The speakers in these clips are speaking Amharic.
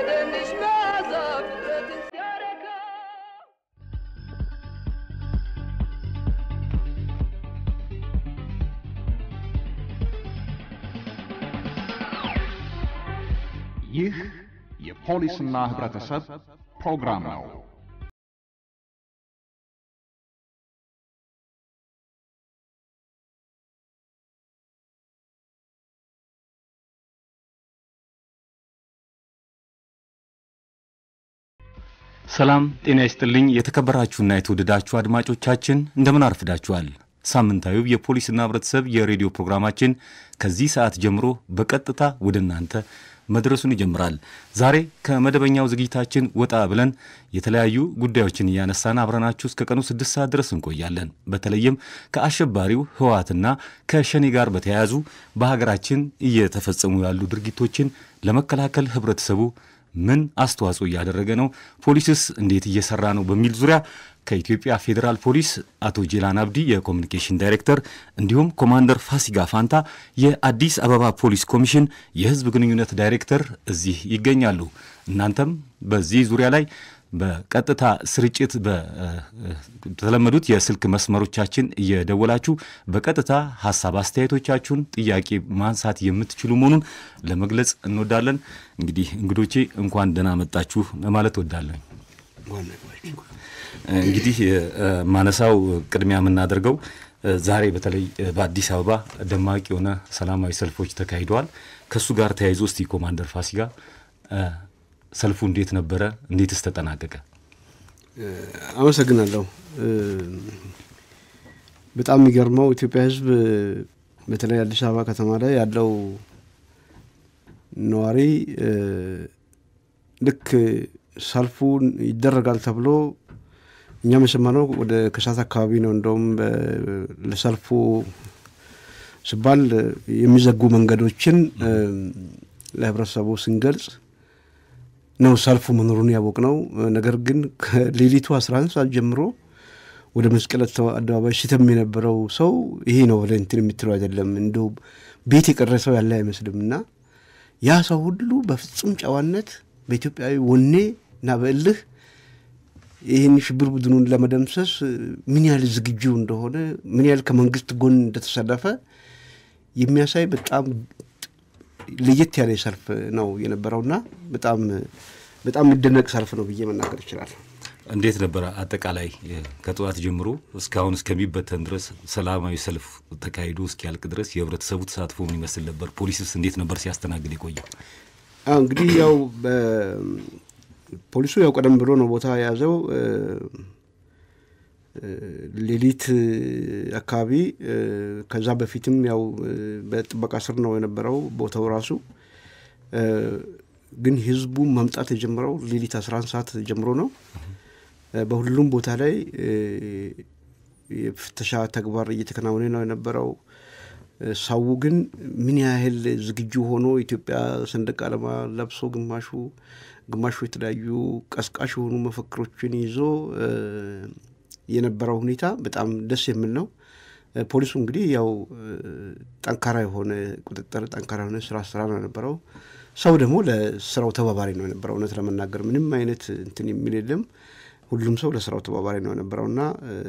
የትንሽ መዓዛ ፍጥረትን ሲያረካ ይህ የፖሊስና ህብረተሰብ ፕሮግራም ነው። ሰላም ጤና ይስጥልኝ የተከበራችሁና የተወደዳችሁ አድማጮቻችን እንደምን አርፍዳችኋል? ሳምንታዊው የፖሊስና ህብረተሰብ የሬዲዮ ፕሮግራማችን ከዚህ ሰዓት ጀምሮ በቀጥታ ወደናንተ መድረሱን ይጀምራል። ዛሬ ከመደበኛው ዝግጅታችን ወጣ ብለን የተለያዩ ጉዳዮችን ያነሳና አብረናችሁ እስከ ቀኑ 6 ሰዓት ድረስ እንቆያለን። በተለይም ከአሸባሪው ህወሓትና ከሸኔ ጋር በተያያዙ በሀገራችን እየተፈጸሙ ያሉ ድርጊቶችን ለመከላከል ህብረተሰቡ ምን አስተዋጽኦ ያደረገ ነው፣ ፖሊስስ እንዴት እየሰራ ነው በሚል ዙሪያ ከኢትዮጵያ ፌደራል ፖሊስ አቶ ጄላን አብዲ የኮሙኒኬሽን ዳይሬክተር እንዲሁም ኮማንደር ፋሲጋ ፋንታ የአዲስ አበባ ፖሊስ ኮሚሽን የህዝብ ግንኙነት ዳይሬክተር እዚህ ይገኛሉ። እናንተም በዚህ ዙሪያ ላይ በቀጥታ ስርጭት በተለመዱት የስልክ መስመሮቻችን እየደወላችሁ በቀጥታ ሐሳብ አስተያየቶቻችሁን ጥያቄ ማንሳት የምትችሉ መሆኑን ለመግለጽ እንወዳለን። እንግዲህ እንግዶቼ እንኳን ደህና መጣችሁ ማለት ወዳለኝ። እንግዲህ ማነሳው ቅድሚያ የምናደርገው ዛሬ በተለይ በአዲስ አበባ ደማቅ የሆነ ሰላማዊ ሰልፎች ተካሂደዋል። ከሱ ጋር ተያይዞ እስቲ ኮማንደር ፋሲጋ ሰልፉ እንዴት ነበረ? እንዴትስ ተጠናቀቀ? አመሰግናለሁ። በጣም የሚገርመው ኢትዮጵያ ህዝብ በተለይ አዲስ አበባ ከተማ ላይ ያለው ነዋሪ ልክ ሰልፉ ይደረጋል ተብሎ እኛ መሰማነው ወደ ከሳት አካባቢ ነው። እንደውም ለሰልፉ ሲባል የሚዘጉ መንገዶችን ለህብረተሰቡ ስንገልጽ ነው ሰልፉ መኖሩን ያወቅነው። ነገር ግን ከሌሊቱ 11 ሰዓት ጀምሮ ወደ መስቀል አደባባይ ሲተም የነበረው ሰው ይሄ ነው ለእንትን የምትለው አይደለም፣ እንደው ቤት የቀረሰው ያለ አይመስልምና ያ ሰው ሁሉ በፍጹም ጨዋነት በኢትዮጵያዊ ወኔና በእልህ ይሄን ሽብር ቡድኑን ለመደምሰስ ምን ያህል ዝግጁ እንደሆነ ምን ያህል ከመንግስት ጎን እንደተሰለፈ የሚያሳይ በጣም ለየት ያለ ሰልፍ ነው የነበረውና በጣም የሚደነቅ ሰልፍ ነው ብዬ መናገር ይችላል። እንዴት ነበር አጠቃላይ ከጧት ጀምሮ እስካሁን እስከሚበተን ድረስ ሰላማዊ ሰልፍ ተካሂዶ እስኪያልቅ ድረስ የህብረተሰቡ ተሳትፎ ምን ይመስል ነበር? ፖሊስስ እንዴት ነበር ሲያስተናግድ የቆየው? እንግዲህ ያው ፖሊሱ ያው ቀደም ብሎ ነው ቦታ ያዘው። ሌሊት አካባቢ ከዛ በፊትም ያው በጥበቃ ስር ነው የነበረው ቦታው ራሱ። ግን ህዝቡ መምጣት የጀመረው ሌሊት 11 ሰዓት ጀምሮ ነው። በሁሉም ቦታ ላይ የፍተሻ ተግባር እየተከናወነ ነው የነበረው። ሰው ግን ምን ያህል ዝግጁ ሆኖ ኢትዮጵያ ሰንደቅ ዓላማ ለብሶ ግማሹ የተለያዩ ቀስቃሽ የሆኑ መፈክሮችን ይዞ የነበረው ሁኔታ በጣም ደስ የሚል ነው። ፖሊሱ እንግዲህ ያው ጠንካራ የሆነ ቁጥጥር ጠንካራ የሆነ ስራ ነው የነበረው። ሰው ደግሞ ለስራው ተባባሪ ነው የነበረው። እውነት ለመናገር ምንም አይነት እንትን የሚል የለም። ሁሉም ሰው ለስራው ተባባሪ ነው የነበረውና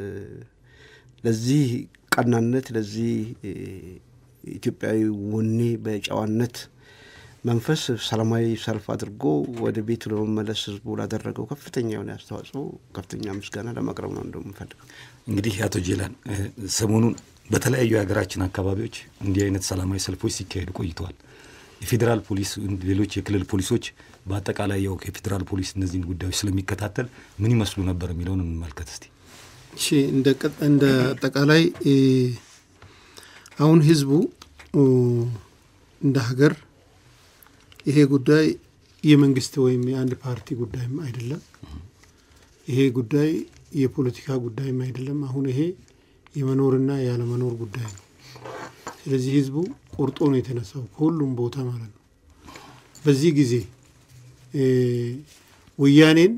ለዚህ ቀናነት ለዚህ ኢትዮጵያዊ ወኔ በጨዋነት መንፈስ ሰላማዊ ሰልፍ አድርጎ ወደ ቤቱ ለመመለስ ህዝቡ ላደረገው ከፍተኛ የሆነ አስተዋጽኦ ከፍተኛ ምስጋና ለማቅረብ ነው እንደምፈልገው። እንግዲህ አቶ ጄላን ሰሞኑን በተለያዩ የሀገራችን አካባቢዎች እንዲህ አይነት ሰላማዊ ሰልፎች ሲካሄዱ ቆይተዋል። የፌደራል ፖሊስ ሌሎች የክልል ፖሊሶች በአጠቃላይ ያው የፌደራል ፖሊስ እነዚህን ጉዳዮች ስለሚከታተል ምን ይመስሉ ነበር የሚለውን እንመልከት እስቲ። እሺ እንደ አጠቃላይ አሁን ህዝቡ እንደ ሀገር ይሄ ጉዳይ የመንግስት ወይም የአንድ ፓርቲ ጉዳይም አይደለም። ይሄ ጉዳይ የፖለቲካ ጉዳይም አይደለም። አሁን ይሄ የመኖርና ያለመኖር ጉዳይ ነው። ስለዚህ ህዝቡ ቆርጦ ነው የተነሳው ከሁሉም ቦታ ማለት ነው። በዚህ ጊዜ ወያኔን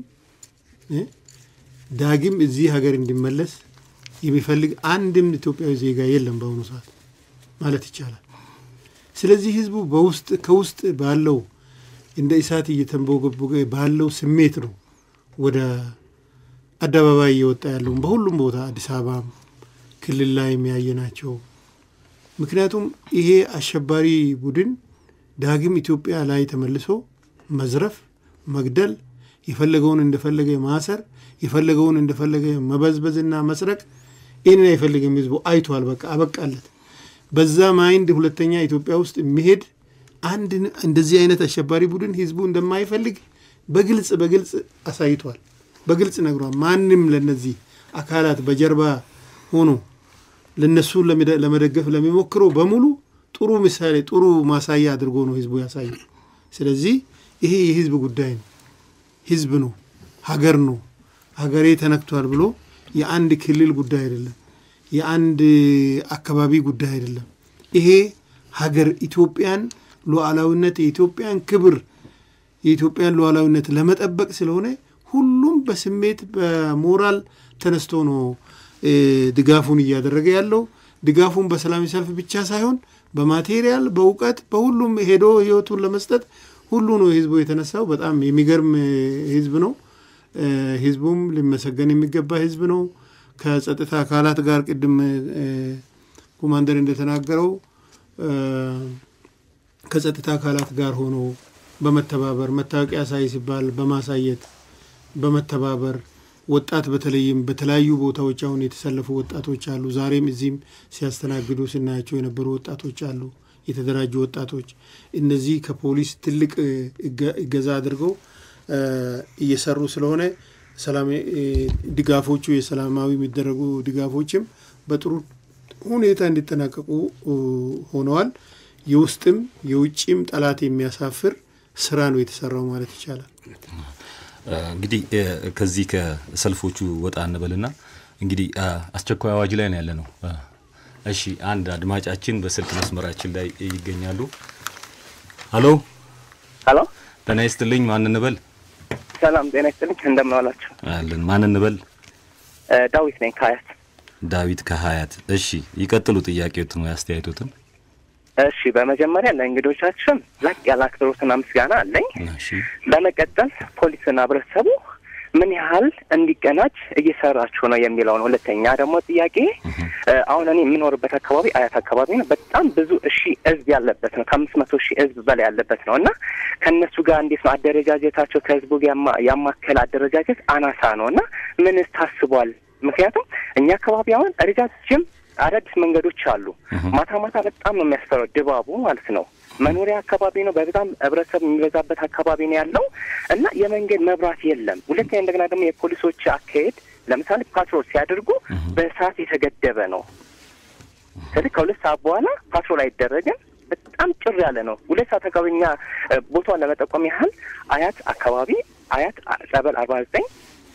ዳግም እዚህ ሀገር እንዲመለስ የሚፈልግ አንድም ኢትዮጵያዊ ዜጋ የለም በአሁኑ ሰዓት ማለት ይቻላል። ስለዚህ ህዝቡ ከውስጥ ባለው እንደ እሳት እየተንቦገቦገ ባለው ስሜት ነው ወደ አደባባይ እየወጣ ያለው በሁሉም ቦታ አዲስ አበባ ክልል ላይ የሚያየናቸው ምክንያቱም ይሄ አሸባሪ ቡድን ዳግም ኢትዮጵያ ላይ ተመልሶ መዝረፍ መግደል የፈለገውን እንደፈለገ ማሰር የፈለገውን እንደፈለገ መበዝበዝና መስረቅ እኔ አይፈልግም ህዝቡ አይቷል በቃ አበቃለት በዛ ማይንድ ሁለተኛ ኢትዮጵያ ውስጥ የሚሄድ አንድ እንደዚህ አይነት አሸባሪ ቡድን ህዝቡ እንደማይፈልግ በግልጽ አሳይቷል በግልጽ ነግሯል ማንንም ለነዚህ አካላት በጀርባ ሆኖ ለነሱ ለመደገፍ ለሚሞክሩ በሙሉ ጥሩ ምሳሌ ጥሩ ማሳያ አድርጎ ነው ህዝቡ ያሳየው ስለዚህ ይሄ የህዝብ ጉዳይ ነው ህዝብ ነው ሀገር ነው ሀገሬ ተነክቷል ብሎ የአንድ ክልል ጉዳይ አይደለም የአንድ አካባቢ ጉዳይ አይደለም ይሄ ሀገር ኢትዮጵያን ሉዓላዊነት የኢትዮጵያን ክብር የኢትዮጵያን ሉዓላዊነት ለመጠበቅ ስለሆነ ሁሉም በስሜት በሞራል ተነስቶ ነው ድጋፉን ያደረገ ያለው ድጋፉን በሰላም ሰልፍ ብቻ ሳይሆን በማቴሪያል በእውቀት በሁሉም ሄዶ ህይወቱን ለመስጠት ሁሉ ነው ህዝቡ የተነሳው በጣም የሚገርም ህዝብ ነው ህዝቡም ሊመሰገን የሚገባ ህዝብ ነው ከጸጥታ አካላት ጋር ቅድም ኮማንደር እንደተናገረው ከጸጥታ አካላት ጋር ሆኖ በመተባበር መታወቂያ ሳይስባል በማሳየት በመተባበር ወጣት በተለይም በተለያዩ ቦታዎች አሁን የተሰለፉ ወጣቶች አሉ ዛሬም እዚህም ሲያስተናግዱ ስናያቸው የነበሩ ወጣቶች አሉ የተደራጁ ወጣቶች እነዚህ ከፖሊስ ትልቅ እገዛ አድርገው እየሰሩ ስለሆነ ሰላም ድጋፎቹ የሰላማዊ የሚደረጉ ድጋፎችም በጥሩ ሁኔታ እንዲጠናቀቁ ሆነዋል የውስጥም የውጭም ጠላት የሚያሳፍር ስራ ነው የተሰራው ማለት ይቻላል እንግዲህ ከዚህ ከሰልፎቹ ወጣ እንበልና እንግዲህ አስቸኳይ አዋጅ ላይ ነው ያለነው እሺ አንድ አድማጫችን በስልክ መስመራችን ላይ ይገኛሉ ሄሎ ጤና ይስጥልኝ ማን እንበል ሰላም ጤና ይስጥልኝ እንደምን ዋላችሁ አለን ማን እንበል ዳዊት ነኝ ከሀያት ዳዊት ከሀያት እሺ ይቀጥሉ ጥያቄዎትን ወይ አስተያየቶትን እሺ በመጀመሪያ ለእንግዶቻችን ላቅ ያለ አክብሮትና ምስጋና አለኝ እሺ በመቀጠል ፖሊስና ህብረተሰቡ ምን ያህል እንዲቀናጅ እየሰራችሁ ነው የሚለው ነው ሁለተኛ ደግሞ ጥያቄ አሁን እኔ የምኖርበት አካባቢ አያት አካባቢ ነው በጣም ብዙ ህዝብ ያለበት ነው ከ500 ሺህ ህዝብ በላይ ያለበት ነውና ከነሱ ጋር እንዴት ነው አደረጃጀታቸው ከህዝቡ ጋር ያማከለ አደረጃጀት አናሳ ነውና ምን ታስቧል ምክንያቱም እኛ አካባቢ አሁን ረጃጅም አዳዲስ መንገዶች አሉ ማታ በጣም ነው የሚያስፈራው ድባቡ ማለት ነው መኖሪያ አካባቢ ነው በጣም ህብረተሰብ የሚበዛበት አካባቢ ነው ያለው እና የመንገድ መብራት የለም ሁለተኛ እንደገና ደግሞ የፖሊሶች አካሄድ ለምሳሌ ፓትሮል ሲያደርጉ በሰዓት የተገደበ ነው ስለዚህ ከሁለት ሰዓት በኋላ ፓትሮል አይደረግም በጣም ጭር ያለ ነው ሁለት ሰዓት አካባቢኛ ቦታውን ለመጠቆም ያህል አያት አካባቢ አያት ጸበል 49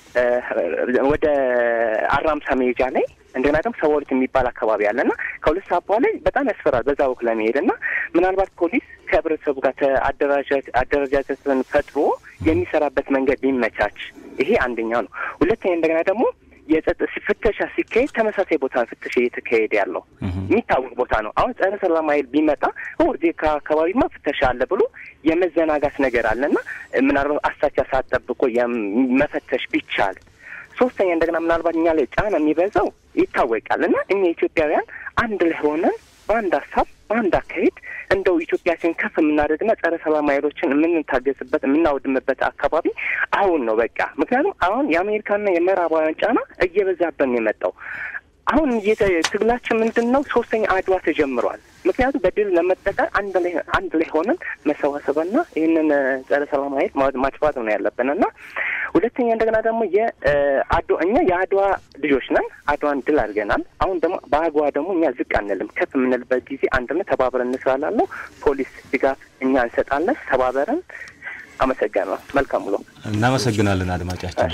ወደ አራምሳ ሜጃ ላይ እንደገና ደግሞ ሰወርት የሚባል አካባቢ አለና ከሁለት ሰዓት በኋላ በጣም ያስፈራል በዛ ወክ ለመሄድና ምናልባት ፖሊስ ከህብረተሰቡ ጋር አደረጃጀትን ፈጥሮ የሚሰራበት መንገድ ቢመቻች ይሄ አንደኛው ነው ሁለተኛ እንደገና ደግሞ የጸጥታ ፍተሻ ሲካሄድ ተመሳሳይ ቦታ ፍተሻ እየተካሄደ ያለው የሚታወቅ ቦታ ነው አሁን ጸረ ሰላም ኃይል ቢመጣ ወደ አካባቢማ ፍተሻ አለ ብሎ የመዘናጋት ነገር አለና ምናልባት አሳቻ ሰዓት ጠብቆ መፈተሽ ቢቻል ሶስተኛ እንደገና ምናልባት እኛ ላይ ጫና የሚበዛው ይታወቃልና እኛ ኢትዮጵያውያን አንድ ላይ ሆነን በአንድ ሀሳብ በአንድ አካሄድ እንደው ኢትዮጵያችን ከፍ የምናደርግና ጸረ ሰላም ኃይሎችን የምንታገስበት የምናወድምበት አካባቢ አሁን ነው በቃ ምክንያቱም አሁን የአሜሪካና የምዕራባውያን ጫና እየበዛብን ነው የመጣው አሁን ትግላችን ምንድነው ሶስተኛ አድዋ ተጀምሯል ምክንያቱም በድል ለመጠቀም አንድ ላይ ሆነን መሰዋሰብና ይሄንን ጸረ ሰላም ኃይል ማጥፋት ነው ያለብንና ሁለተኛ እንደገና ደግሞ እኛ የአድዋ ልጆች ነን አድዋን ድል አድርገናል አሁን ደግሞ በአድዋ ደግሞ እኛ ዝቅ አንልም ከፍ የምንልበት ጊዜ አንድነት ተባብረን እንስራለን ፖሊስ ድጋፍ እኛ እንሰጣለን ተባብረን አመሰግናለሁ መልካም ብሎ እናመሰግናለን አድማጫችን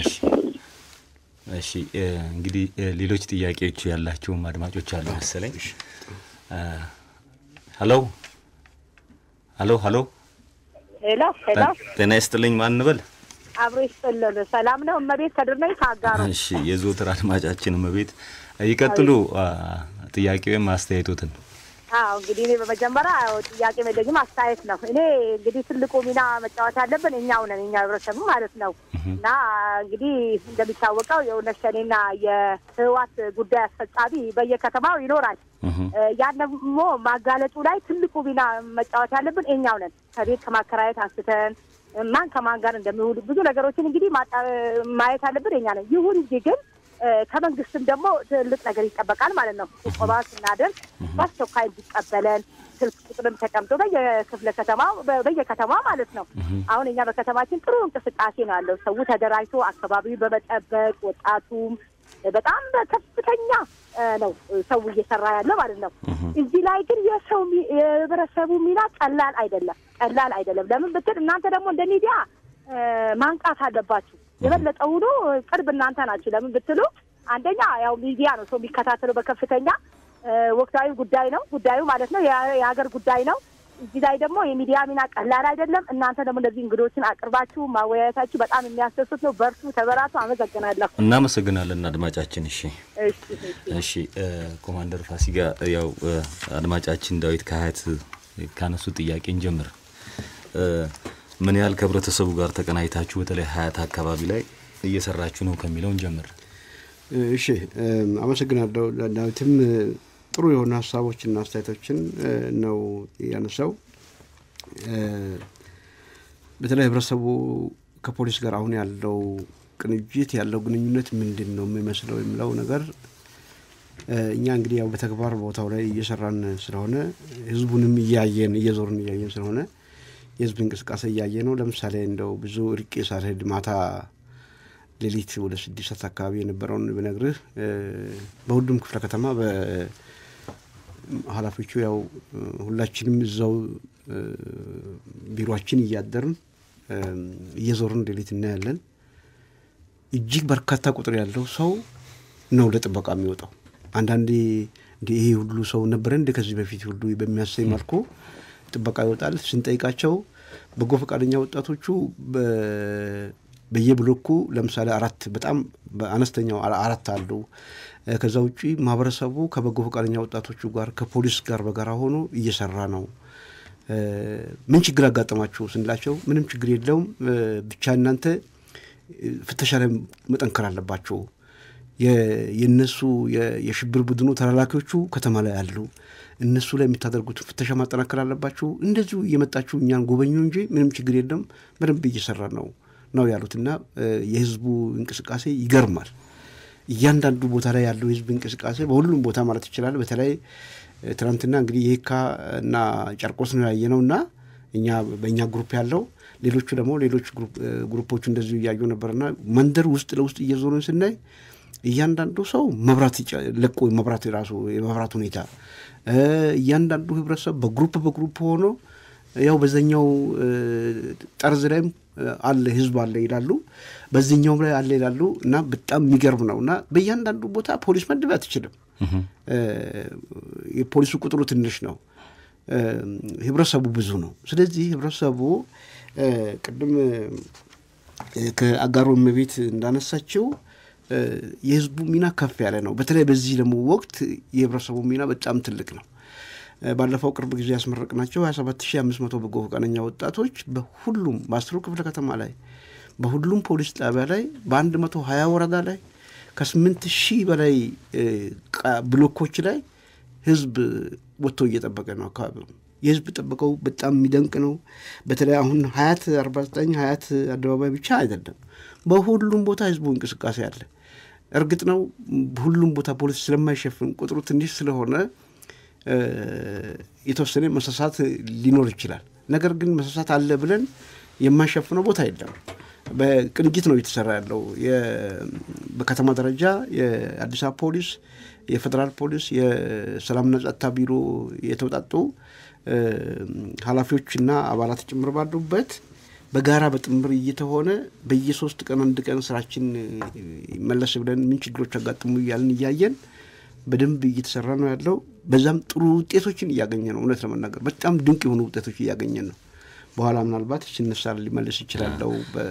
እሺ እንግዲህ ሌሎች ጥያቄዎች ያላችሁ አድማጮች አሉ መሰለኝ ሄሎ ጤና ይስጥልኝ ማን እንበል አብሮ ይስጥልን ሰላም ነው እመቤት ከድርነኝ ታጋሩ እሺ የዞትር አድማጫችን እመቤት ይቀጥሉ ጥያቄው ማስተያየቶትን እንግዲህ እኔ በመጀመሪያ ጥያቄ መለኝም አስተያየት ነው። እኔ እንግዲህ ትልቁ ሚና መጫወት ያለብን እኛው ነን፣ እኛ ህብረተሰቡ ማለት ነው። እና እንግዲህ እንደሚታወቀው የውነሸኔና የህዋት ጉዳይ አስፈጻሚ በየከተማው ይኖራል። ያን ደግሞ ማጋለጡ ላይ ትልቁ ሚና መጫወት ያለብን እኛው ነን። ከቤት ከማከራየት አንስተን ማን ከማን ጋር እንደሚውል ብዙ ነገሮችን እንግዲህ ማየት ያለብን እኛ ነን። ይሁን እንጂ ግን ከመንግስትም ደግሞ ትልቅ ነገር ይጠበቃል ማለት ነው። ቆባ ስናደርግ በአስቸኳይ እንዲቀበለን ስልክ ቁጥርም ተቀምጦ በየከተማው ማለት ነው። አሁን እኛ በከተማችን ጥሩ እንቅስቃሴ ነው ያለው። ሰው ተደራጅቶ አካባቢው በመጠበቅ ወጣቱም በጣም ከፍተኛ ነው ሰው እየሰራ ያለ ማለት ነው። እዚህ ላይ ግን የህብረተሰቡ ሚና ቀላል አይደለም። ለምን ብትል እናንተ ደግሞ እንደ ሚዲያ ማንቃት አለባችሁ። የበለጠ ሆኖ ቅርብ እናንተ ናችሁ። ለምን ብትሉ አንደኛ ያው ሚዲያ ነው ሰው የሚከታተለው በከፍተኛ ወቅታዊ ጉዳዩ ማለት ነው የሀገር ጉዳይ ነው። እዚህ ላይ ደግሞ የሚዲያ ሚና ቀላል አይደለም። እናንተ ደግሞ እንደዚህ እንግዶችን አቅርባችሁ ማወያየታችሁ በጣም የሚያስደስት ነው። በርቱ፣ ተበራቱ። አመሰግናለሁ። እናመሰግናለን አድማጫችን። እሺ ኮማንደር ፋሲጋ ያው አድማጫችን ዳዊት ካህት ካነሱ ጥያቄ እንጀምር። ምን ያህል ከህብረተሰቡ ጋር ተቀናይታችሁ በተለይ ሀያት አካባቢ ላይ እየሰራችሁ ነው ከሚለው እንጀምር። እሺ አመሰግናለሁ። ዳዊትም ጥሩ የሆነ ሐሳቦችና አስተያየቶችን ነው ያነሳው። በተለይ ህብረተሰቡ ከፖሊስ ጋር አሁን ያለው ቅንጅት ያለው ግንኙነት ምንድነው የሚመስለው የሚለው ነገር እኛ እንግዲህ ያው በተግባር ቦታው ላይ እየሰራን ስለሆነ ህዝቡንም እየዞርን እያየን ስለሆነ የህዝብ እንቅስቃሴ እያየን ነው። ለምሳሌ እንደው ብዙ ርቄ ሳልሄድ ማታ ሌሊት ወደ 6 ሰዓት አካባቢ የነበረውን ብነግርህ በሁሉም ክፍለ ከተማ በኃላፊዎቹ ያው ሁላችንም እዛው ቢሮአችን እያደርን እየዞርን ሌሊት እናያለን። እጅግ በርካታ ቁጥር ያለው ሰው ነው ለጥበቃ የሚወጣው። አንዳንዴ ይሄ ሁሉ ሰው ነበር እንደ ከዚህ በፊት ሁሉ በሚያሰይ መልኩ ጥበቃ ይወጣል። ስንጠይቃቸው በጎ ፈቃደኛ ወጣቶቹ በየብሎኩ ለምሳሌ 4 በጣም በአነስተኛው 4 አሉ። ከዛ ውጪ ማህበረሰቡ ከበጎ ፈቃደኛ ወጣቶቹ ጋር ከፖሊስ ጋር በጋራ ሆኖ እየሰራ ነው። ምን ችግር አጋጠማችሁ ስንላቸው ምንም ችግር የለውም፣ ብቻ እናንተ ፍተሻ ላይ መጠንከር አለባችሁ። የነሱ የሽብር ቡድኑ ተላላኪዎቹ ከተማ ላይ አሉ፣ እነሱ ላይ የምታደርጉት ፍተሻ ማጠናከር አለባችሁ። እንደዚሁ እየመጣችሁ እኛን ጎበኙ እንጂ ምንም ችግር የለም፣ በደንብ እየሰራ ነው ያሉትና የህዝቡ እንቅስቃሴ ይገርማል። እያንዳንዱ ቦታ ላይ ያለው ህዝብ እንቅስቃሴ በሁሉም ቦታ ማለት ይችላል። በተለይ ትናንትና እንግዲህ የካ እና ጨርቆስ ነው ያየነውና በእኛ ግሩፕ ያለው ሌሎቹ ደግሞ ሌሎች ግሩፖች እንደዚሁ ያዩ ነበርና መንደር ውስጥ ለውስጥ እየዞርን ስናይ እያንዳንዱ ሰው መብራት ለቆ መብራት ራሱ የመብራት ሁኔታ እያንዳንዱ ህብረተሰብ በግሩፕ ሆኖ ያው በዘኛው ጠርዝ ላይም አለ ህዝብ አለ ይላሉ፣ በዚህኛውም ላይ አለ ይላሉ እና በጣም የሚገርም ነውና በእያንዳንዱ ቦታ ፖሊስ መድብ አትችልም። የፖሊሱ ቁጥሩ ትንሽ ነው፣ ህብረተሰቡ ብዙ ነው። ስለዚህ ህብረተሰቡ ቅድም ከአጋሮ መቤት እንዳነሳቸው የህዝቡ ሚና ከፍ ያለ ነው። በተለይ በዚህ ደግሞ ወቅት የህብረተሰቡ ሚና በጣም ትልቅ ነው። ባለፈው ቅርብ ጊዜ ያስመረቅናቸው 27500 በጎ ፈቃደኛ ወጣቶች በሁሉም በ10 ክፍለ ከተማ ላይ በሁሉም ፖሊስ ጣቢያ ላይ በ120 ወረዳ ላይ ከ8000 በላይ ብሎኮች ላይ ህዝብ ወጥቶ እየጠበቀ ነው። አካባቢው የህዝብ ጥበቃው በጣም የሚደንቅ ነው። በተለይ አሁን 49 ሀያት አደባባይ ብቻ አይደለም፣ በሁሉም ቦታ ህዝቡ እንቅስቃሴ አለ። እርግጥ ነው ሁሉም ቦታ ፖሊስ ስለማይሸፍን ቁጥሩ ትንሽ ስለሆነ የተወሰነ መሳሳት ሊኖር ይችላል። ነገር ግን መሳሳት አለ ብለን የማይሸፍነው ቦታ የለም። በቅንጅት ነው እየተሰራ ያለው። በከተማ ደረጃ የአዲስ አበባ ፖሊስ፣ የፌደራል ፖሊስ፣ የሰላምና ጸጥታ ቢሮ የተውጣጡ ኃላፊዎችና አባላት ጭምር ባሉበት በጋራ በጥምር እየተሆነ በየ3 ቀን አንድ ቀን ስራችን መለስ ብለን ምን ችግሮች አጋጥሙ ያልን እያየን በደንብ እየተሰራ ነው ያለው። በዛም ጥሩ ውጤቶችን እያገኘ ነው። እውነት ለመናገር በጣም ድንቅ የሆኑ ውጤቶች እያገኘን ነው። በኋላ ምናልባት ይችነሳል ሊመልስ ይችላል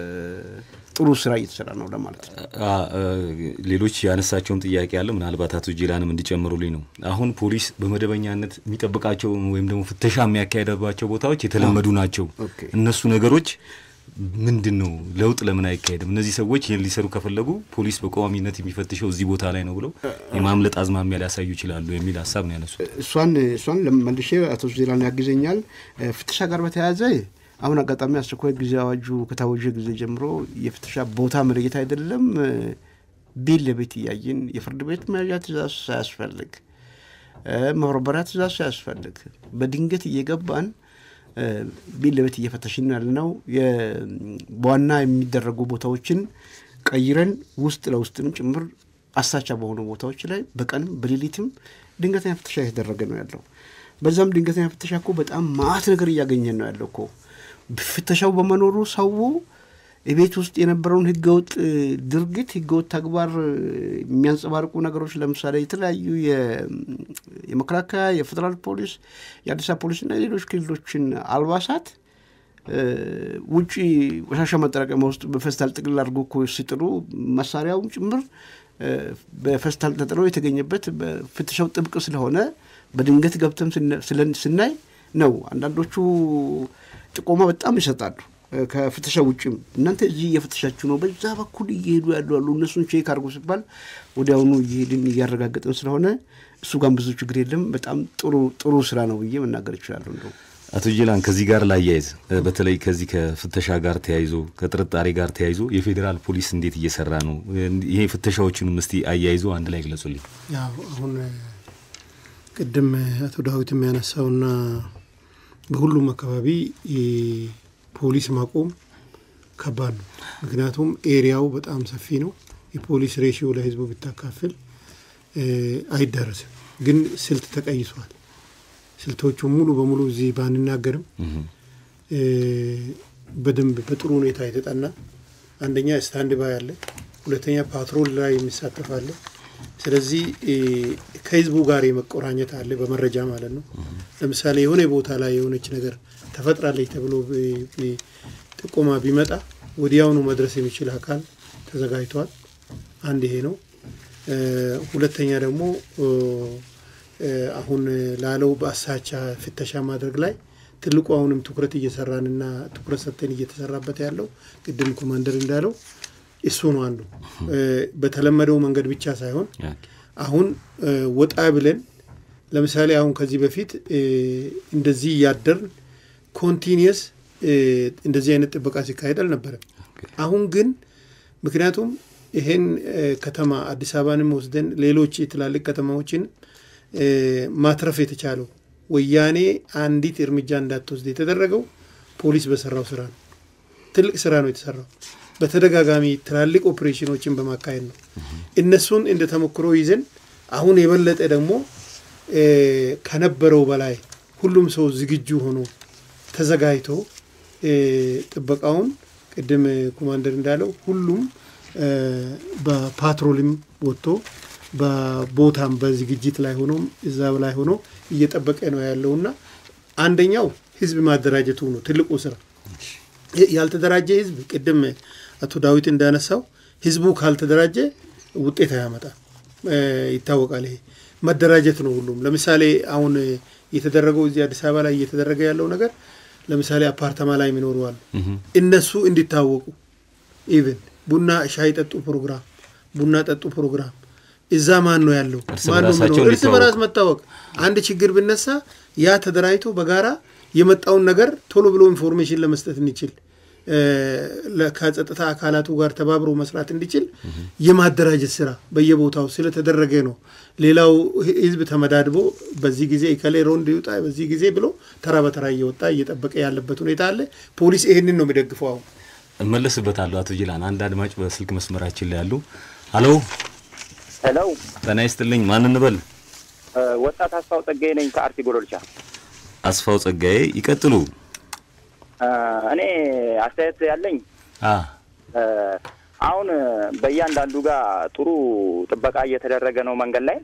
ጥሩ ስራ እየተሰራ ነው ለማለት ነው ሌሎች ያነሳቸውን ጥያቄ አለ ምናልባት አቶ ጂላንም እንዲጨምሩልኝ ነው አሁን ፖሊስ በመደበኛነት የሚጠብቃቸው ወይም ደግሞ ፍተሻ የሚያካሂድባቸው ቦታዎች የተለመዱ ናቸው እነሱ ነገሮች ምንድነው ለውጥ ለምን አይካሄድም እነዚህ ሰዎች ይሄን ሊሰሩ ከፈለጉ ፖሊስ በቋሚነት የሚፈትሸው እዚህ ቦታ ላይ ነው ብለው የማምለጥ አዝማሚያ ሊያሳዩ ይችላሉ የሚል ሐሳብ ነው ያነሱት እሷን ለመልሼ አቶ ጂላን ያግዘኛል ፍተሻ ጋር በተያያዘ አሁን አጋጣሚ አስቸኳይ ጊዜ አዋጁ ከታወጀ ጊዜ ጀምሮ የፍተሻ ቦታ መለየት አይደለም ቢል ለቤት ያያየን የፍርድ ቤት መያዣ ትእዛዝ ሳያስፈልግ መብረበሪያ ትእዛዝ ሳያስፈልግ በድንገት እየገባን ቢል ለቤት እየፈተሽን ያለነው በዋና የሚደረጉ ቦታዎችን ቀይረን ውስጥ ለውስጥም ጭምር አሳቻ በሆኑ ቦታዎች ላይ በቀንም በሌሊትም ድንገተኛ ፍተሻ እየተደረገ ነው ያለው በዛም ድንገተኛ ፍተሻ እኮ በጣም ማት ነገር እያገኘን ነው ያለው እኮ ፍተሻው በመኖሩ ሰው እቤት ውስጥ የነበረውን ህገወጥ ድርጊት ህገወጥ ተግባር የሚያንጸባርቁ ነገሮች ለምሳሌ የተለያዩ የመከላከያ የፌደራል ፖሊስ የአዲስ አበባ ፖሊስና ሌሎች ክልሎችን አልባሳት ውጪ ወሻሻ ማጠራቀሚያ ውስጥ በፌስታል ጥቅል አድርጎ እኮ ሲጥሉ መሳሪያውም ጭምር በፌስታል ተጥሎ የተገኘበት ፍተሻው ጥብቅ ስለሆነ በድንገት ገብተም ስናይ ነው አንዳንዶቹ ጥቆማ በጣም ይሰጣሉ ከፍተሻ ውጪም እናንተ እዚህ የፍተሻችሁ ነው በዛ በኩል እየሄዱ ያሉ እነሱን ቼክ አድርጎ ሲባል ወዲያውኑ እየሄድን እያረጋገጥን ስለሆነ እሱ ጋር ብዙ ችግር የለም በጣም ጥሩ ስራ ነው ብዬ መናገር ይችላል እንደው አቶ ጂላን ከዚህ ጋር ላያይዝ በተለይ ከዚህ ከፍተሻ ጋር ተያይዞ ከጥርጣሬ ጋር ተያይዞ የፌደራል ፖሊስ እንዴት እየሰራ ነው ይሄ ፍተሻዎቹንም እስቲ አያይዞ አንድ ላይ ግለጹልኝ ያው አሁን ቅድም አቶ ዳዊት የሚያነሳውና በሁሉም አካባቢ ፖሊስ ማቆም ከባድ ነው ምክንያቱም ኤሪያው በጣም ሰፊ ነው የፖሊስ ሬሺዮ ለህዝቡ ቢታካፈል አይደረስም ግን ስልት ተቀይሷል ስልቶቹ ሙሉ በሙሉ እዚህ ባንናገርም በደንብ በጥሩ ሁኔታ የተጠና አንደኛ ስታንድ ባይ አለ ሁለተኛ ፓትሮል ላይ የሚሳተፍ አለ ስለዚህ ከህዝቡ ጋር የመቆራኘት አለ በመረጃ ማለት ነው ለምሳሌ የሆነ ቦታ ላይ የሆነች ነገር ተፈጥራለች ተብሎ ጥቆማ ቢመጣ ወዲያውኑ መድረስ የሚችል አካል ተዘጋጅቷል አንድ ይሄ ነው ሁለተኛ ደግሞ አሁን ላለው በአሳቻ ፍተሻ ማድረግ ላይ ትልቁ አሁንም ትኩረት እየሰራንና ትኩረት ሰጥተን እየተሰራበት ያለው ቅድም ኮማንደር እንዳለው እሱ ነው አንዱ በተለመደው መንገድ ብቻ ሳይሆን አሁን ወጣ ብለን ለምሳሌ አሁን ከዚህ በፊት እንደዚህ ያደር ኮንቲኒየስ እንደዚህ አይነት ጥበቃ ሲካሄድ አልነበረም አሁን ግን ምክንያቱም ይሄን ከተማ አዲስ አበባንም ወስደን ሌሎች ትላልቅ ከተማዎችን ማትረፍ የተቻለው ወያኔ አንዲት እርምጃ እንዳትወስድ የተደረገው ፖሊስ በሰራው ስራ ነው ትልቅ ስራ ነው የተሰራው በተደጋጋሚ ትላልቅ ኦፕሬሽኖችን በማካሄድ ነው እነሱን እንደተሞክሮ ይዘን አሁን የበለጠ ደግሞ ከነበረው በላይ ሁሉም ሰው ዝግጁ ሆኖ ተዘጋጅቶ ጥበቃውን ቅድም ኮማንደር እንዳለው ሁሉም በፓትሮልም ወጥቶ በቦታም በዝግጅት ላይ ሆኖ እዛው ላይ ሆኖ እየተጠበቀ ነው ያለውና አንደኛው ህዝብ ማደራጀቱ ነው ትልቁ ስራ ያልተደራጀ ህዝብ ቅድም አቶ ዳዊት እንዳነሳው ህዝቡ ካልተደራጀ ውጤት ያመጣል ይታወቃል ይሄ መደራጀት ነው ሁሉም ለምሳሌ አሁን የተደረገው እዚህ አዲስ አበባ ላይ እየተደረገ ያለው ነገር ለምሳሌ አፓርታማ ላይ የሚኖሩ አሉ እነሱ እንዲታወቁ ኢቭን ቡና ሻይ ጠጡ ፕሮግራም ቡና ጠጡ ፕሮግራም እዛ ማን ነው ያለው ማን ነው እርስ በራስ መታወቅ አንድ ችግር ብነሳ ያ ተደራይቶ በጋራ የመጣውን ነገር ቶሎ ብሎ ኢንፎርሜሽን ለመስጠት እንችል ለካጸጥታ አካላቱ ጋር ተባብሮ መስራት እንዲችል የማደራጀት ስራ በየቦታው ስለተደረገ ነው ሌላው ህዝብ ተመዳድቦ በዚህ ጊዜ ኢከሌ ሮንድ ይውጣ በዚህ ጊዜ ብሎ ተራ በተራ እየወጣ እየተጠበቀ ያለበት ሁኔታ አለ ፖሊስ ይሄንን ነው የሚደግፈው እመለስበታለሁ አቶ ጂላን አንድ አድማጭ በስልክ መስመራችን ላይ ያሉ ሄሎ ሄሎ ጤና ይስጥልኝ ማን እንበል ወጣት አስፋው ጸጋዬ ነኝ ከአርሲ ጎሮልቻ አስፋው ጸጋዬ ይቀጥሉ እኔ አስተያየት ያለኝ አሁን በእያንዳንዱ ጋር ጥሩ ጥበቃ እየተደረገ ነው መንገድ ላይ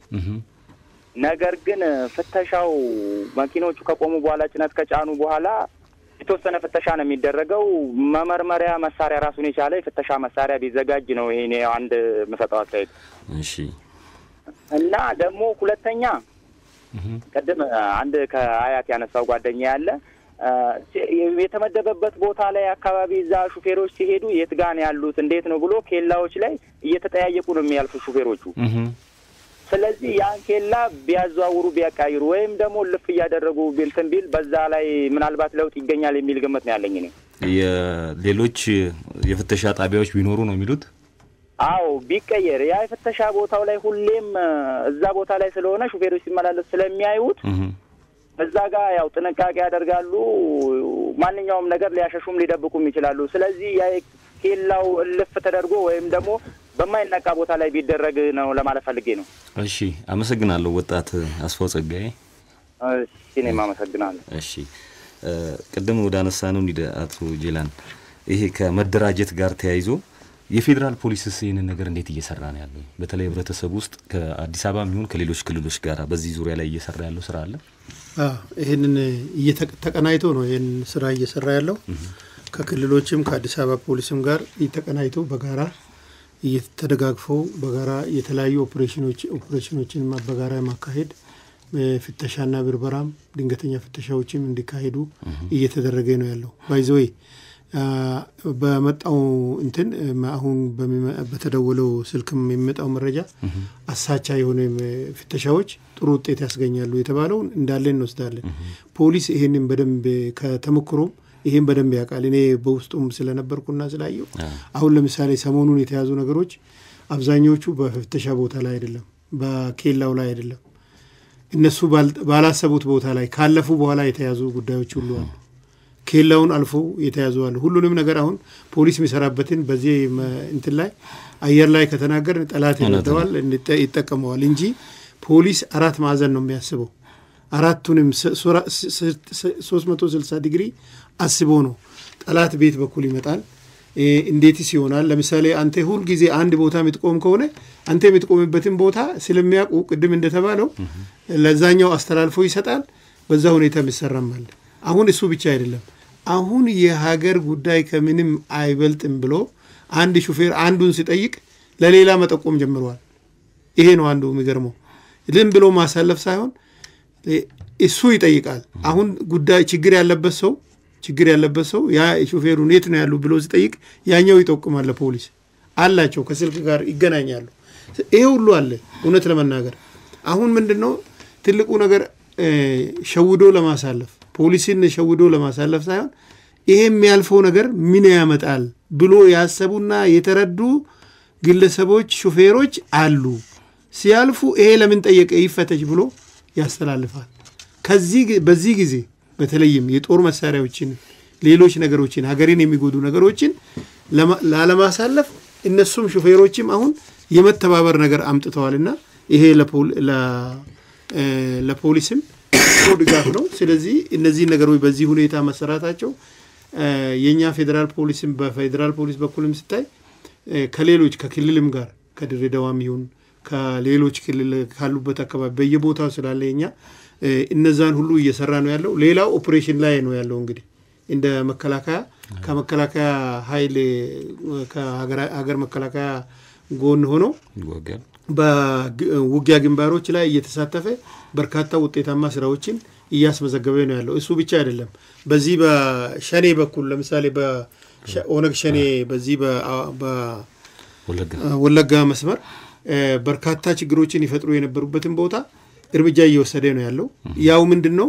ነገር ግን ፍተሻው መኪኖቹ ከቆሙ በኋላ ጭነት ከጫኑ በኋላ የተወሰነ ፍተሻ ነው የሚደረገው መመርመሪያ መሳሪያ ራሱን የቻለ ፍተሻ መሳሪያ ቢዘጋጅ ነው ይሄ አንድ መሰጣው አስተያየት እሺ እና ደግሞ ሁለተኛ ቀደም አንድ ከአያት ያነሳው ጓደኛ ያለ የተመደበበት ቦታ ላይ አካባቢ እዛ ሹፌሮች ሲሄዱ የት ጋር ነው ያሉት እንዴት ነው ብሎ ኬላዎች ላይ እየተጠያየቁ ነው የሚያልፉ ሹፌሮቹ ስለዚህ ያን ኬላ ቢያዛውሩ ቢያቃይሩ ወይም ደግሞ ልፍ ያደረጉ ቢልተን ቢል በዛ ላይ ምናልባት ለውጥ ይገኛል የሚል ግምት ነው ያለኝ እኔ የሌሎች የፍተሻ ጣቢያዎች ቢኖሩ ነው የሚሉት አው ቢቀየር ያ የፍተሻ ቦታው ላይ ሁሌም እዛ ቦታ ላይ ስለሆነ ሹፌሮች ሲመላለሱ ስለሚያዩት እዛ ጋር ያው ጥንቃቄ ያደርጋሉ ማንኛውም ነገር ሊያሸሹም ሊደብቁም ይችላሉ ስለዚህ ያ ኬላው ልፍ ተደርጎ ወይም ደግሞ በማይነቃ ቦታ ላይ ቢደረግ ነው ለማለት ፈልጌ ነው እሺ አመሰግናለሁ ወጣት አስፋው ጸጋዬ እሺ እኔም አመሰግናለሁ እሺ ቀደም ወደ አነሳነው አቶ ጄላን ይሄ ከመደራጀት ጋር ተያይዞ የፌደራል ፖሊስስ ይሄንን ነገር እንዴት እየሰራ ነው ያለው በተለይ ህብረተሰብ ውስጥ ከአዲስ አበባ የሚሆን ከሌሎች ክልሎች ጋር በዚህ ዙሪያ ላይ እየሰራ ያለው ስራ አለ ይሄንን እየተቀናይቶ ነው ይሄን ስራ እየሰራ ያለው ከክልሎችም ከአዲስ አበባ ፖሊስም ጋር እየተቀናይቶ በጋራ እየተደጋግፈው በጋራ የተለያዩ ኦፕሬሽኖችን በጋራ ማካሄድ ፍተሻና ብርበራም ድንገተኛ ፍተሻዎችም እንዲካሄዱ እየተደረገ ነው ያለው ባይዘይ በመጣው እንትን አሁን በተደወለው ስልክም የሚመጣው መረጃ አሳቻ የሆነ ፍተሻዎች ጥሩ ውጤት ያስገኛሉ የተባለው እንዳለ እንወስዳለን ፖሊስ ይሄንን በደንብ ከተመክሮ ይሄን በደንብ ያቃል እኔ በውስጡም ስለነበርኩና ስላየው አሁን ለምሳሌ ሰሞኑን የተያዙ ነገሮች አብዛኞቹ በፍተሻ ቦታ ላይ አይደለም በኬላው ላይ አይደለም እነሱ ባላሰቡት ቦታ ላይ ካለፉ በኋላ የተያዙ ጉዳዮች ሁሉ አሉ ኬላውን አልፎ የተያዙ አሉ ሁሉንም ነገር አሁን ፖሊስ የሚሰራበትን በዚህ እንትን ላይ አየር ላይ ከተናገር ጠላት ይወደዋል ይተቀመዋል እንጂ ፖሊስ አራት ማዕዘን ነው የሚያስበው አራቱንም 360 ዲግሪ አስቦ ነው ጠላት ቤት በኩል ይመጣል እንዴትስ ይሆናል ለምሳሌ አንተ ሁሉ ጊዜ አንድ ቦታ ምትቆም ከሆነ አንተ የምትቆምበትን ቦታ ስለሚያውቁ ቅድም እንደተባለው ለዛኛው አስተላልፎ ይሰጣል በዛ ሁኔታ ይሰራማል አሁን እሱ ብቻ አይደለም አሁን የሀገር ጉዳይ ከምንም አይበልጥም ብሎ አንድ ሹፌር አንዱን ሲጠይቅ ለሌላ መጠቆም ጀምሯል ይሄ ነው አንዱ የሚገርመው ዝም ብሎ ማሳለፍ ሳይሆን እሱ ይጠይቃል አሁን ጉዳይ ችግር ያለበት ሰው ያ ሹፌሩን የት ነው ያለው ብሎ ሲጠይቅ ያኛው ይጠቁማል ለፖሊስ አላቸው ከስልክ ጋር ይገናኛሉ ይሄ ሁሉ አለ እውነት ለመናገር አሁን ምንድነው ትልቁ ነገር ሸውዶ ለማሳለፍ ፖሊስን ሸውዶ ለማሳለፍ ሳይሆን ይሄ የሚያልፈው ነገር ምን ያመጣል ብሎ ያሰቡና የተረዱ ግለሰቦች ሹፌሮች አሉ ሲያልፉ ይሄ ለምን ጠየቀ ይፈተሽ ብሎ ያስተላልፋል በዚህ ጊዜ በተለይም የጦር መሳሪያዎችን ሌሎች ነገሮችን ሀገርን የሚጎዱ ነገሮችን ላለማሳለፍ እነሱም ሹፌሮችም አሁን የመተባበር ነገር አምጥተዋልና ይሄ ለፖሊስም ድጋፍ ነው ስለዚህ እነዚህ ነገሮች በዚህ ሁኔታ መሰራታቸው የኛ ፌደራል ፖሊስም በፌደራል ፖሊስ በኩልም ሲታይ ከሌሎች ከክልልም ጋር ከድሬዳዋም ይሁን ከሌሎች ክልል ካሉበት አካባቢ በየቦታው ስላለ የኛ እነዛን ሁሉ እየሰራ ነው ያለው ሌላው ኦፕሬሽን ላይ ነው ያለው እንግዲህ እንደ ከመከላከያ ኃይል ከሀገር መከላከያ ጎን ሆኖ በውጊያ ግንባሮች ላይ እየተሳተፈ በርካታ ውጤታማ ስራዎችን እያስመዘገበ ነው ያለው እሱ ብቻ አይደለም በዚህ በሸኔ በኩል ለምሳሌ በኦነግ ሸኔ በዚህ በወለጋ መስመር በርካታ ችግሮችን ይፈጥሩ የነበሩበትን ቦታ እርምጃ እየወሰደ ነው ያለው ያው ምንድነው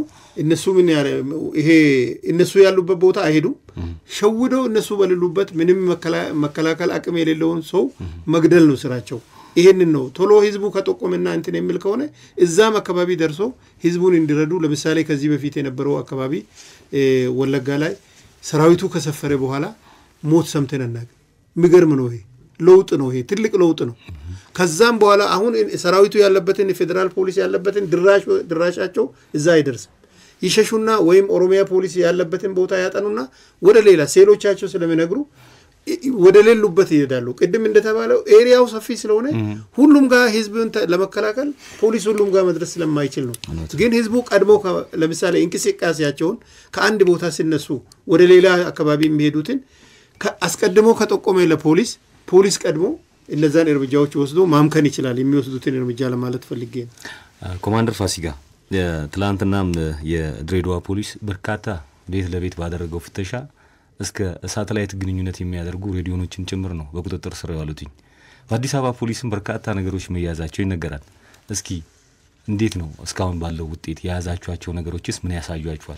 እነሱ ያሉበት ቦታ አይሄዱም ሸውደው እነሱ በሌሉበት ምንም መከላከል አቅም የሌለውን ሰው መግደል ነው ስራቸው ይሄንን ነው ቶሎ ህዝቡ ከጠቆመና እንትን የሚል ከሆነ እዛም አካባቢ ደርሶ ህዝቡን እንዲረዱ ለምሳሌ ከዚህ በፊት የነበረው አካባቢ ወለጋ ላይ ሰራዊቱ ከሰፈረ በኋላ ሞት ሰምተናል ምገርም ነው ይሄ ለውጥ ነው ይሄ ትልቅ ለውጥ ነው ከዛም በኋላ አሁን ሰራዊቱ ያለበትን ፌደራል ፖሊስ ያለበትን ድራሻቸው እዛ አይደርስ ይሸሹና ወይም ኦሮሚያ ፖሊስ ያለበትን ቦታ ያጠኑና ወደ ሌላ ሴሎቻቸው ስለሚነግሩ ወደ ሌሉበት ይሄዳሉ ቅድም እንደተባለው ኤሪያው ሰፊ ስለሆነ ሁሉም ጋር ህዝብን ለመከላከል ፖሊስ ሁሉም ጋር መድረስ ስለማይችል ነው ግን ህዝቡ ቀድሞ ለምሳሌ እንቅስቃሴያቸውን ከአንድ ቦታ ሲነሱ ወደ ሌላ አካባቢ የሚሄዱትን አስቀድሞ ከጠቆመ ለፖሊስ ቀድሞ እነዛን እርምጃዎች ወስዶ ማምከን ይችላል የሚወስዱትን እርምጃ ለማለት ፈልጌ ነው ኮማንደር ፋሲካ ትላንትናም የድሬዳዋ ፖሊስ በርካታ ቤት ለቤት ባደረገው ፍተሻ እስከ ሳተላይት ግንኙነት የሚያደርጉ ሬዲዮኖችን ጭምር ነው በቁጥጥር ስር ያሉትኝ በአዲስ አበባ ፖሊስም በርካታ ነገሮች መያዛቸው ይነገራል እስኪ እንዴት ነው እስካሁን ባለው ውጤት ያዛቻቸው ነገሮችስ ምን ያሳያችኋል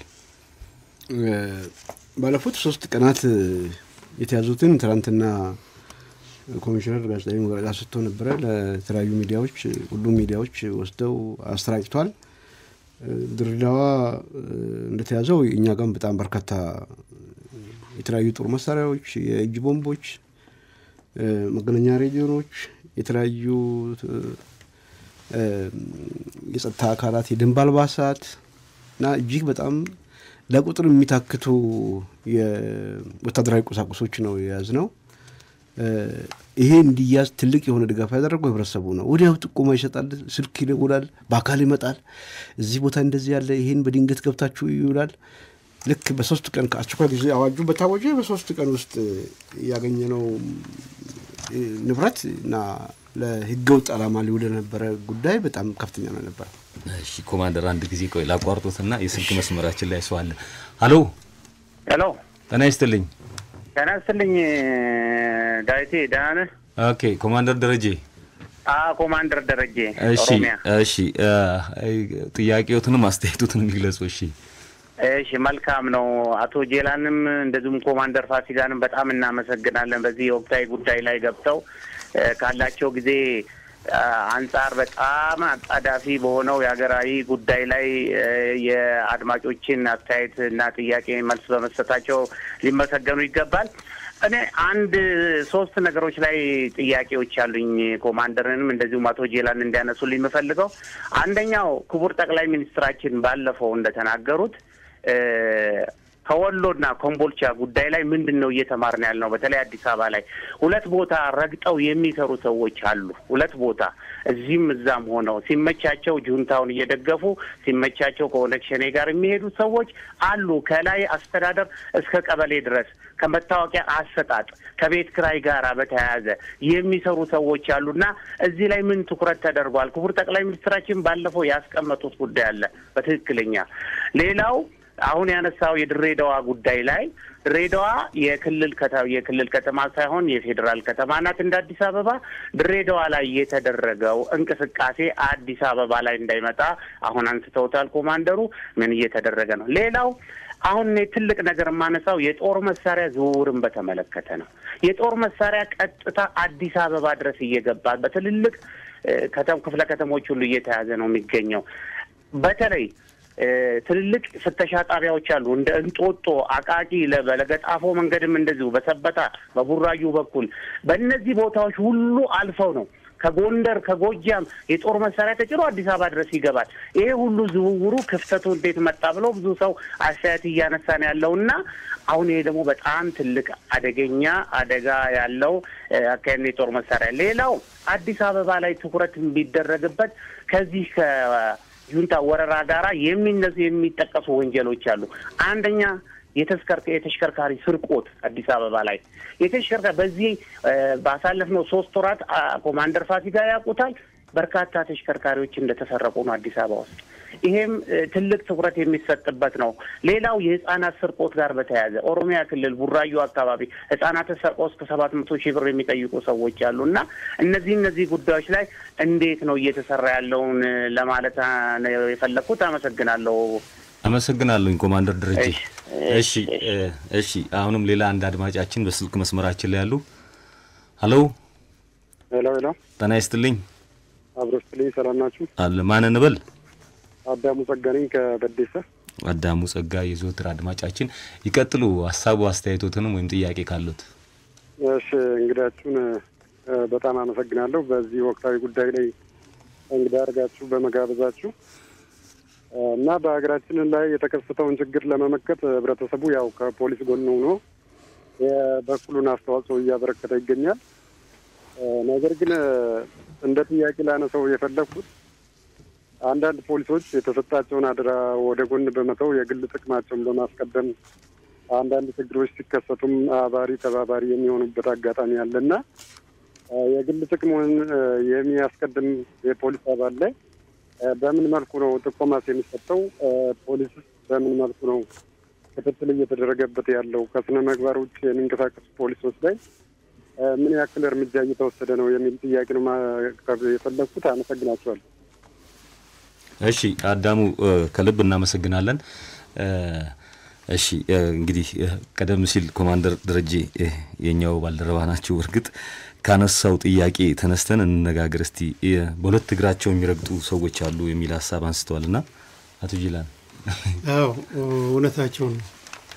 ባለፉት 3 ቀናት የተያዙትን ትላንትና ኮሚሽነር ጋዜጣዊ መግለጫ ሰጥቶ ነበር ለተለያዩ ሚዲያዎች ሁሉም ሚዲያዎች ወስደው አስተላልፈዋል ድሬዳዋ እንደተያዘው እኛ ጋር በጣም በርካታ የተለያዩ ጦር መሳሪያዎች የእጅ ቦምቦች መገናኛ ሬዲዮኖች የተለያዩ የጸጥታ አካላት የደንብ አልባሳት እና እጅግ በጣም ለቁጥር የሚታክቱ የወታደራዊ ቁሳቁሶች ነው የያዝነው ይሄ እንዲያዝ ትልቅ የሆነ ድጋፍ ያደረገው ህብረተሰቡ ነው ወዲያው ጥቆማ ይሰጣል ስልክ ይደውላል በአካል ይመጣል እዚህ ቦታ እንደዚህ ያለ ይሄን በድንገት ገብታችሁ ይውላል ልክ በ3 ቀን ከአስቸኳይ ጊዜ አዋጁ በታወጀ በ3 ቀን ውስጥ ያገኘነው ንብረትና ለህገው ዓላማ ሊውል ነበር ጉዳይ በጣም ከፍተኛ ነበር እሺ ኮማንደር አንድ ጊዜ ቆይ ላቋርጦትና የስልክ መስመራችን ላይ ሰው አለ ሄሎ ተናስተልኝ ዳይቴ ዳነ ኦኬ ኮማንደር ደረጀ ኮማንደር ደረጀ እሺ ጥያቄዎትን ማስተያየቱን ይግለጹ እሺ መልካም ነው አቶ ጄላንም እንደዚሁም ኮማንደር ፋሲካንም በጣም እናመሰግናለን በዚህ ወቅታዊ ጉዳይ ላይ ገብተው ካላቸው ጊዜ አንፃር በጣም አጣዳፊ በሆነው ያገራዊ ጉዳይ ላይ የአድማጮችን አስተያየትና ጥያቄ መልስ በመስጠታቸው ሊመሰገኑ ይገባል እኔ አንድ 3 ነገሮች ላይ ጥያቄዎች አሉኝ ኮማንደርንም እንደዚሁም አቶ ጄላን እንዲያነሱልኝ መፈልገው አንደኛው ክቡር ጠቅላይ ሚኒስትራችን ባለፈው እንደተናገሩት ከወሎና ኮምቦልቻ ጉዳይ ላይ ምንድነው እየተማርን ያልነው በተለይ አዲስ አበባ ላይ 2 ቦታ ረግጠው የሚሰሩ ሰዎች አሉ 2 ቦታ እዚህም እዛም ሆነው ሲመቻቸው ጁንታውን እየደገፉ ሲመቻቸው ኮኔክሽን ጋር የሚሄዱ ሰዎች አሉ ከላይ አስተዳደር እስከ ቀበሌ ድረስ ከመታወቂያ አሰጣጥ ከቤት ክራይ ጋር በተያያዘ የሚሰሩ ሰዎች አሉና እዚህ ላይ ምን ትኩረት ተደርጓል ክቡር ጠቅላይ ሚኒስትራችን ባለፈው ያስቀመጡት ጉዳይ አለ በትክክለኛ ሌላው አሁን ያነሳው የድሬዳዋ ጉዳይ ላይ ድሬዳዋ የክልል ከተማ ሳይሆን የፌደራል ከተማ ናት እንደ አዲስ አበባ ድሬዳዋ ላይ የተደረገው እንቅስቃሴ አዲስ አበባ ላይ እንዳይመጣ አሁን አንስተውታል ኮማንደሩ ምን እየተደረገ ነው ሌላው አሁን ትልቅ ነገር ማነሳው የጦር መሳሪያ ዝውውርን በተመለከተ ነው የጦር መሳሪያ ቀጥታ አዲስ አበባ ድረስ እየገባ በትልልቅ ክፍለ ከተሞች ሁሉ እየተያዘ ነው የሚገኘው በተለይ ትልልቅ ፍተሻ ጣቢያዎች አሉ እንደ እንጦጦ አቃቂ ለገጣፎ መንገድም እንደዚሁ በሰበታ በቡራዩ በኩል በእነዚህ ቦታዎች ሁሉ አልፈው ነው ከጎንደር ከጎጃም የጦር መሳሪያ ተጭኖ አዲስ አበባ ድረስ ይገባል ይሄ ሁሉ ዝውውሩ ክፍተቱ እንዴት መጣ ብሎ ብዙ ሰው አስተያየት እያነሳን ያለውና አሁን ይሄ ደግሞ በጣም ትልቅ አደጋ ያለው አካባቢ የጦር መሳሪያ ሌላው አዲስ አበባ ላይ ትኩረት ቢደረግበት ከዚህ ጁንታ ወረራ ጋራ የሚጠቀሱ ወንጀሎች አሉ አንደኛ የተሽከርካሪ ስርቆት አዲስ አበባ ላይ የተሽከርካሪ በዚህ ባሳለፍነው 3 ወራት ኮማንደር ፋሲካ ያውቁታል በርካታ ተሽከርካሪዎች እንደተሰረቁ ነው አዲስ አበባ ውስጥ ይሄም ትልቅ ትኩረት የሚሰጥበት ነው ሌላው የህፃናት ስርቆት ጋር በተያያዘ ኦሮሚያ ክልል ቡራዩ አካባቢ ህፃናት ተሰርቀው እስከ 700 ሺህ ብር የሚጠይቁ ሰዎች አሉና እነዚህ ጉዳዮች ላይ እንዴት ነው እየተሰራ ያለውን ለማለት የፈለኩት አመሰግናለሁ ኮማንደር ደረጀ እሺ አሁንም ሌላ አንድ አድማጫችን በስልክ መስመራችን ላይ ያሉ ሄሎ ተናስተልኝ አብሮስትልኝ ሰላም ናችሁ አለ ማን እንበል አዳሙ ጸጋኝ ከበደሰ አዳሙ ጸጋ የዞትር አድማጫችን ይቀጥሉ ሐሳቡ አስተያየቶትንም ወይም ጥያቄ ካሉት እሺ እንግዳችሁን በጣም አመሰግናለሁ በዚህ ወቅታዊ ጉዳይ ላይ እንግዳ አርጋችሁ በመጋበዛችሁ እና በአገራችን ላይ የተከሰተውን ችግር ለመመከት ህብረተሰቡ ያው ከፖሊስ ጎን ሆኖ የበኩሉን አስተዋጽኦ እያበረከተ ይገኛል። ነገር ግን እንደ ጥያቄ ላነሳው የፈለኩት አንዳንድ ፖሊሶች የተሰጣቸውን አደራ ወደ ጎን በመተው የግል ጥቅማቸውን በማስቀደም አንዳንድ ችግሮች ሲከሰቱም አባሪ ተባባሪ የሚሆኑበት አጋጣሚ አለና የግል ጥቅሙን የሚያስቀድም የፖሊስ አባል ላይ በምን መልኩ ነው ጥቆማስ የሚሰጠው? ፖሊስ በምን መልኩ ነው ክትትል እየተደረገበት ያለው? ከስነ ምግባር ውጭ የሚንቀሳቀሱ ፖሊሶች ላይ ምን ያክል እርምጃ እየተወሰደ ነው የሚል ጥያቄ ነው ማቅረብ የፈለኩት። አመሰግናቸዋለሁ። እሺ አዳሙ ከልብ እናመሰግናለን። እሺ እንግዲህ ቀደም ሲል ኮማንደር ደረጀ የኛው ባልደረባ ናቸው። እርግጥ ካነሳው ጥያቄ ተነስተን እንነጋገር እስቲ። በሁለት እግራቸው የሚረግጡ ሰዎች አሉ የሚል ሐሳብ አንስተዋልና አቶ ጂላን አዎ እውነታቸው ነው።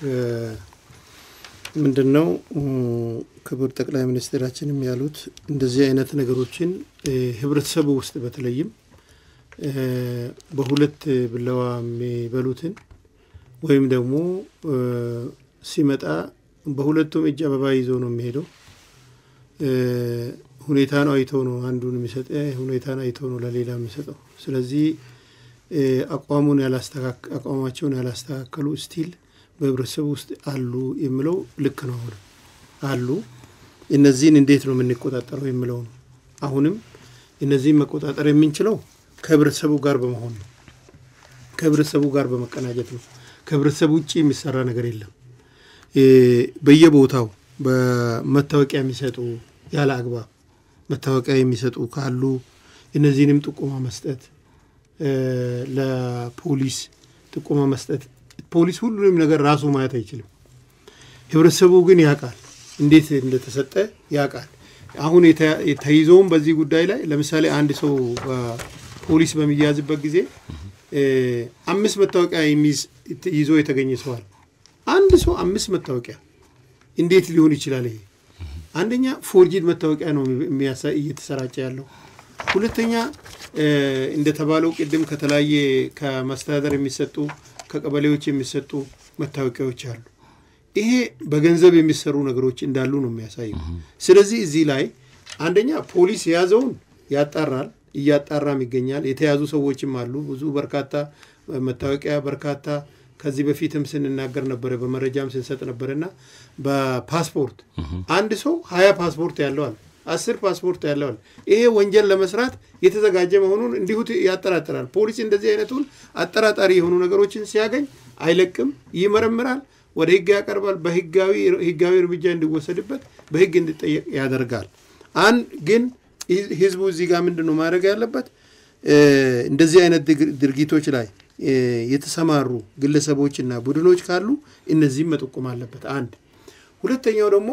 ምንድነው ክቡር ጠቅላይ ሚኒስትራችንም ያሉት እንደዚህ አይነት ነገሮችን ህብረተሰቡ ውስጥ በተለይም በሁለት ብለዋ የሚበሉትን ወይም ደግሞ ሲመጣ በሁለቱም እጅ አበባ ይዞ ነው የሚሄደው። ሁኔታን አይቶ ነው አንዱን የሚሰጠው፣ ሁኔታን አይቶ ነው ለሌላ የሚሰጠው። ስለዚህ አቋማቸውን ያላስተካከሉ ስቲል በህብረተሰቡ ውስጥ አሉ የሚለው ልክ ነው አሉ። እነዚህን እንዴት ነው የምንቆጣጠረው የሚለው ነው። አሁንም እነዚህን መቆጣጠር የምንችለው ከህብረተሰቡ ጋር በመሆን ነው፣ ከህብረተሰቡ ጋር በመቀናጀት ነው። ከህብረተሰቡ ውጪ የሚሰራ ነገር የለም። በየቦታው በመታወቂያ የሚሰጡ ያለ አግባብ መታወቂያ የሚሰጡ ካሉ እነዚህንም ጥቆማ መስጠት፣ ለፖሊስ ጥቆማ መስጠት። ፖሊስ ሁሉንም ነገር ራሱ ማየት አይችልም። ህብረተሰቡ ግን ያውቃል፣ እንዴት እንደተሰጠ ያውቃል። አሁን ተይዞም በዚህ ጉዳይ ላይ ለምሳሌ አንድ ሰው ፖሊስ በሚያዝበት ጊዜ 5 መታወቂያ ይዞ የተገኘ ሰው አለ። አንድ ሰው 5 መታወቂያ እንዴት ሊሆን ይችላል? ይሄ አንደኛ ፎርጂድ መታወቂያ ነው የሚያሳይ እየተሰራጨ ያለው። ሁለተኛ እንደተባለው ቅድም ከተለያየ ከመስተዳደር የሚሰጡ ከቀበሌዎች የሚሰጡ መታወቂያዎች አሉ። ይሄ በገንዘብ የሚሰሩ ነገሮች እንዳሉ ነው የሚያሳየው። ስለዚህ እዚህ ላይ አንደኛ ፖሊስ የያዘውን ያጣራል፣ እያጣራም ይገኛል። የተያዙ ሰዎችም አሉ ብዙ በርካታ መታወቂያ በርካታ ከዚህ በፊትም ስንናገር ነበር፣ በመረጃም ስንሰጥ ነበርና በፓስፖርት አንድ ሰው 20 ፓስፖርት ያለው አለ፣ 10 ፓስፖርት ያለው አለ። ይሄ ወንጀል ለመስራት የተዘጋጀ መሆኑን እንዲሁ ያጠራጥራል። ፖሊስ እንደዚህ አይነቱን አጠራጣሪ የሆኑ ነገሮችን ሲያገኝ አይለቅም፣ ይመረምራል፣ ወደ ህግ ያቀርባል፣ በህጋዊ እርምጃ እንዲወሰድበት በህግ እንዲጠየቅ ያደርጋል። ግን ህዝቡ እዚህ ጋር ምንድነው ማድረግ ያለበት? እንደዚህ አይነት ድርጊቶች ላይ የተሰማሩ ግለሰቦችና ቡድኖች ካሉ እነዚህም መጠቆም አለበት። አንድ ሁለተኛው ደግሞ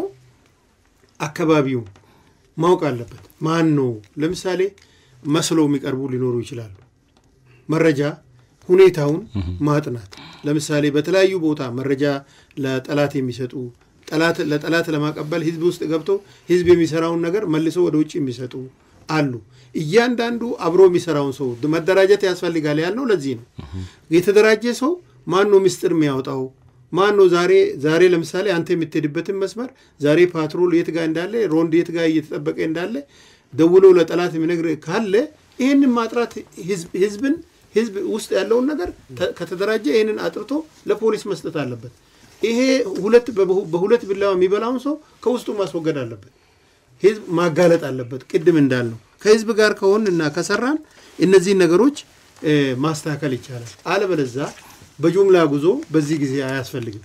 አካባቢው ማወቅ አለበት። ማን ነው? ለምሳሌ መስለው የሚቀርቡ ሊኖሩ ይችላሉ። መረጃ ሁኔታውን ማጥናት። ለምሳሌ በተለያዩ ቦታ መረጃ ለጠላት የሚሰጡ ለጠላት ለማቀበል ህዝብ ውስጥ ገብተው ህዝብ የሚሰራውን ነገር መልሰው ወደ ውጭ የሚሰጡ አሉ። እያንዳንዱ አብሮ የሚሰራውን ሰው መደራጀት ያስፈልጋል ያልነው ለዚህ ነው። የተደራጀ ሰው ማን ነው ምስጢር የሚያወጣው? ማን ነው ዛሬ ለምሳሌ አንተ የምትሄድበትን መስመር ዛሬ ፓትሮል የት ጋር እንዳለ ሮንድ የት ጋር እየተጠበቀ እንዳለ ደውሎ ለጠላት የሚነግር ካለ ይሄንን ማጥራት ህዝብ ውስጥ ያለውን ነገር ከተደራጀ ይሄንን አጥርቶ ለፖሊስ መስጠት አለበት። ይሄ በሁለት ቢላዋ የሚበላውን ሰው ከውስጡ ማስወገድ አለበት። ህዝብ ማጋለጥ አለበት። ቅድም እንዳልነው ከህዝብ ጋር ከሆንና ከሰራን እነዚህ ነገሮች ማስተካከል ይቻላል። አለበለዚያ በጁምላ ጉዞ በዚህ ጊዜ አያስፈልግም።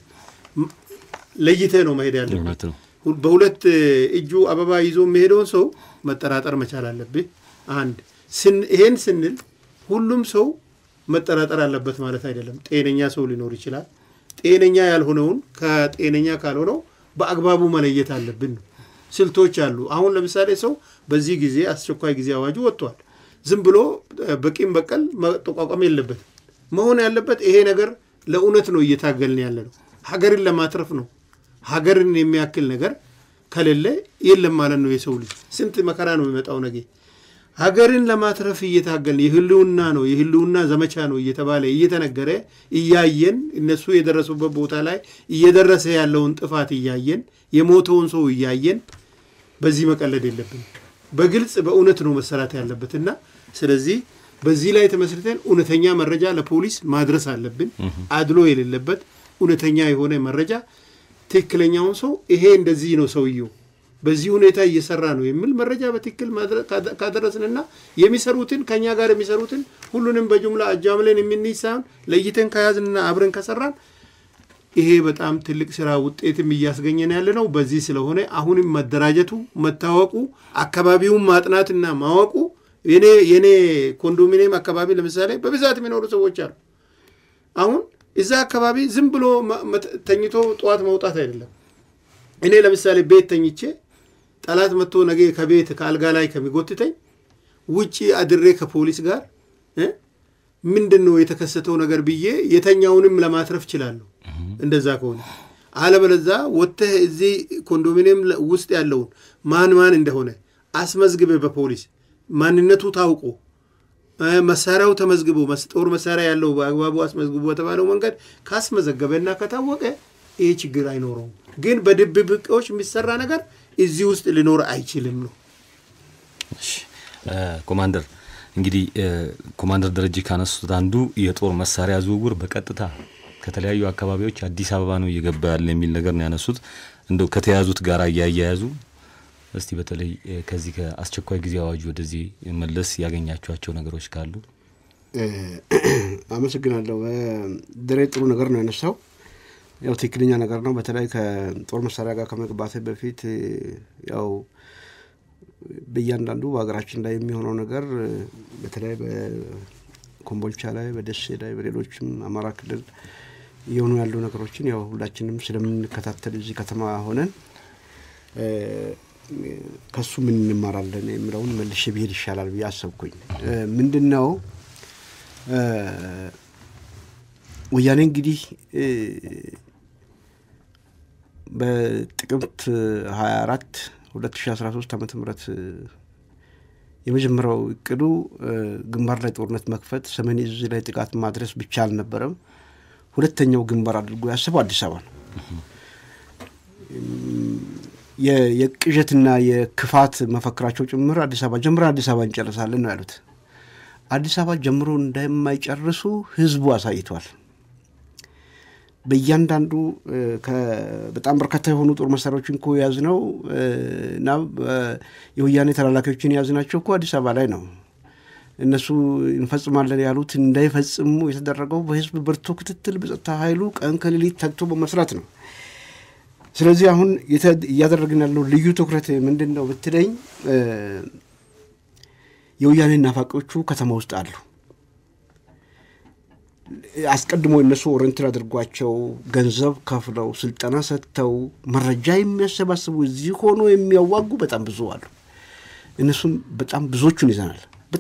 ለይተ ነው መሄድ ያለበት። በሁለት እጁ አበባ ይዞ የሚሄደውን ሰው መጠራጠር መቻል አለበት። አንድ ይሄን ስንል ሁሉም ሰው መጠራጠር አለበት ማለት አይደለም። ጤነኛ ሰው ሊኖር ይችላል። ጤነኛ ያልሆነውን ከጤነኛ ካልሆነው በአግባቡ መለየት አለብን። ስልቶች አሉ። አሁን ለምሳሌ ሰው በዚህ ጊዜ አስቸኳይ ጊዜ አዋጁ ወጥቷል። ዝም ብሎ በቂም በቀል መጠቋቋም የለበትም። መሆን ያለበት ይሄ ነገር ለእውነት ነው እየታገልን ያለ ነው። ሀገርን ለማትረፍ ነው። ሀገርን የሚያክል ነገር ከሌለ የለም ማለት ነው። የሰው ልጅ ስንት መከራ ነው የሚመጣው ነገ። ሀገርን ለማትረፍ እየታገልን የህልውና ነው የህልውና ዘመቻ ነው እየተባለ እየተነገረ እያየን እነሱ የደረሱበት ቦታ ላይ እየደረሰ ያለውን ጥፋት እያየን የሞተውን ሰው እያየን በዚህ መቀለድ የለብንም በግልጽ በእውነት ነው መሰራት ያለበትና ስለዚህ በዚህ ላይ ተመስርተን እውነተኛ መረጃ ለፖሊስ ማድረስ አለብን አድሎ የሌለበት እውነተኛ የሆነ መረጃ ትክክለኛውን ሰው ይሄ እንደዚህ ነው ሰውየው በዚህ ሁኔታ እየሰራ ነው የሚል መረጃ በትክክል ካደረስንና የሚሰሩትን ከኛ ጋር የሚሰሩትን ሁሉንም በጅምላ አጃምለን የሚንይሳን ለይተን ከያዝንና አብረን ከሰራን ይሄ በጣም ትልቅ ስራ ውጤትም እያስገኘን ያለ ነው በዚህ ስለሆነ አሁንም መደራጀቱ መታወቁ አካባቢውን ማጥናትና ማወቁ የኔ ኮንዶሚኒየም አካባቢ ለምሳሌ በብዛት የሚኖሩ ሰዎች አሉ አሁን እዛ አካባቢ ዝም ብሎ ተኝቶ ጧት መውጣት አይደለም እኔ ለምሳሌ ቤት ተኝቼ ጠላት መጥቶ ነገ ከቤት ከአልጋ ላይ ከሚጎትተኝ ውጪ አድሬ ከፖሊስ ጋር ምንድነው የተከሰተው ነገር ብዬ የተኛውንም ለማትረፍ ይችላል እንደዛ ከሆነ አለበለዛ ወጥተህ እዚህ ኮንዶሚኒየም ውስጥ ያለው ማን እንደሆነ አስመዝግበ በፖሊስ ማንነቱ ታውቆ መሳሪያው ተመዝግቦ መስጦር መሳሪያ ያለው በአግባቡ አስመዝግቦ በተባለው መንገድ ካስመዘገበና ከታወቀ ይሄ ችግር አይኖርም ግን በድብብቆች የሚሰራ ነገር እዚህ ውስጥ ሊኖር አይችልም ነው እሺ ኮማንደር እንግዲህ ኮማንደር ደረጃ ካነሱት አንዱ የጦር መሳሪያ ዝውውር በቀጥታ ከተለያዩ አካባቢዎች አዲስ አበባ ነው እየገባ ያለ የሚል ነገር ነው ያነሱት እንደው ከተያዙት ጋር ያያያዙ እስቲ በተለይ ከዚህ ከአስቸኳይ ጊዜ አዋጅ ወደዚህ መለስ ያገኛቸዋቸው ነገሮች ካሉ አመሰግናለሁ ድሬ ጥሩ ነገር ነው ያነሳው ያው ትክክለኛ ነገር ነው በተለይ ከጦር መሳሪያ ጋር ከመግባት በፊት ያው በእያንዳንዱ ሀገራችን ላይ የሚሆነው ነገር በተለይ በኮምቦልቻ ላይ በደሴ ላይ በሌሎችም አማራ ክልል የሆኑ ያሉ ነገሮችን ያው ሁላችንም ስለምንከታተል እዚህ ከተማ ሆነን ከሱ ምን እንማራለን የሚለውን መልሼ ብሄድ ይሻላል ብያሰብኩኝ ምንድነው ወያኔ እንግዲህ በጥቅምት 24 2013 ዓመተ ምህረት የመጀመሪያው እቅዱ ግንባር ላይ ጦርነት መክፈት ሰሜን ዕዝ ላይ ጥቃት ማድረስ ብቻ አልነበረም ሁለተኛው ግንባር አድርጎ ያሰበው አዲስ አበባ ነው የቅዠትና የክፋት መፈክራቸው ጭምር አዲስ አበባ እንጨርሳለን ነው ያሉት አዲስ አበባ ጀምሮ እንደማይጨርሱ ህዝቡ አሳይቷል በእያንዳንዱ በጣም በርካታ የሆኑ ጦር መሳሪያዎችን እኮ ያዝነው እና የወያኔ ተላላኪዎችን ያዝናቸው እኮ አዲስ አበባ ላይ ነው እነሱ እንፈጽማለን ያሉት እንዳይፈጽሙ የተደረገው በህዝብ ብርቱ ክትትል በጸጥታ ኃይሉ ቀን ከሌሊት ተግቶ በመስራት ነው ስለዚህ አሁን ያደረግን ያለው ልዩ ትኩረት ምንድነው ብትለኝ የወያኔ ናፋቂዎቹ ከተማ ውስጥ አሉ አስቀድሞ እነሱ ኦሪንተር አድርጓቸው ገንዘብ ከፍለው ስልጠና ሰጥተው መረጃ የሚያሰባስቡ እዚህ ሆኖ የሚያዋጉ በጣም ብዙ አሉ እነሱም በጣም ብዙዎቹን ይዘናል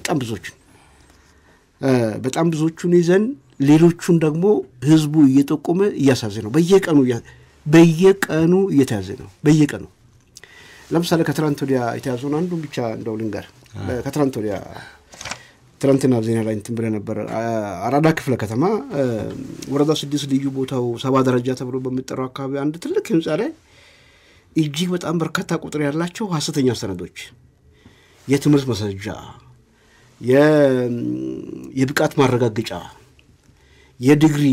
በጣም ብዙዎቹን ይዘን ሌሎቹን ደግሞ ህዝቡ እየጠቆመ እያሳዘ ነው በየቀኑ እየተያዘ ነው በየቀኑ ለምሳሌ ከትራንት ወዲያ የተያዘውን አንዱን ብቻ እንደው ልንገር ከትራንት ወዲያ ትራንትና ዜና ላይ እንትን ብለ ነበር አራዳ ክፍለ ከተማ ወረዳ 6 ልዩ ቦታው 7 ደረጃ ተብሎ በሚጠራው አካባቢ አንድ ትልቅ ህንጻ ላይ እጅግ በጣም በርካታ ቁጥር ያላቸው ሐሰተኛ ሰነዶች የትምህርት ማስረጃ የብቃት ማረጋገጫ የዲግሪ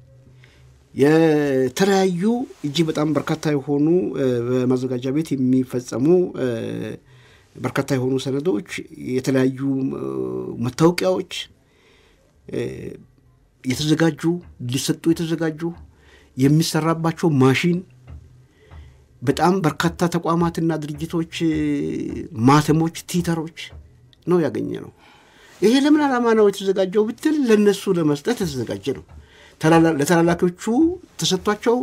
የተለያዩ እጅግ በጣም በርካታ የሆኑ በማዘጋጃ ቤት የሚፈጸሙ በርካታ የሆኑ ሰነዶች የተለያዩ መታወቂያዎች የተዘጋጁ ሊሰጡ የተዘጋጁ የሚሰራባቸው ማሽን በጣም በርካታ ተቋማትና ድርጅቶች ማተሞች ቲተሮች ነው ያገኘነው ይሄ ለምን ዓላማ ነው የተዘጋጀው ብትል ለነሱ ለመስጠት የተዘጋጀ ነው ለተላላኪዎቹ ተሰጥቷቸው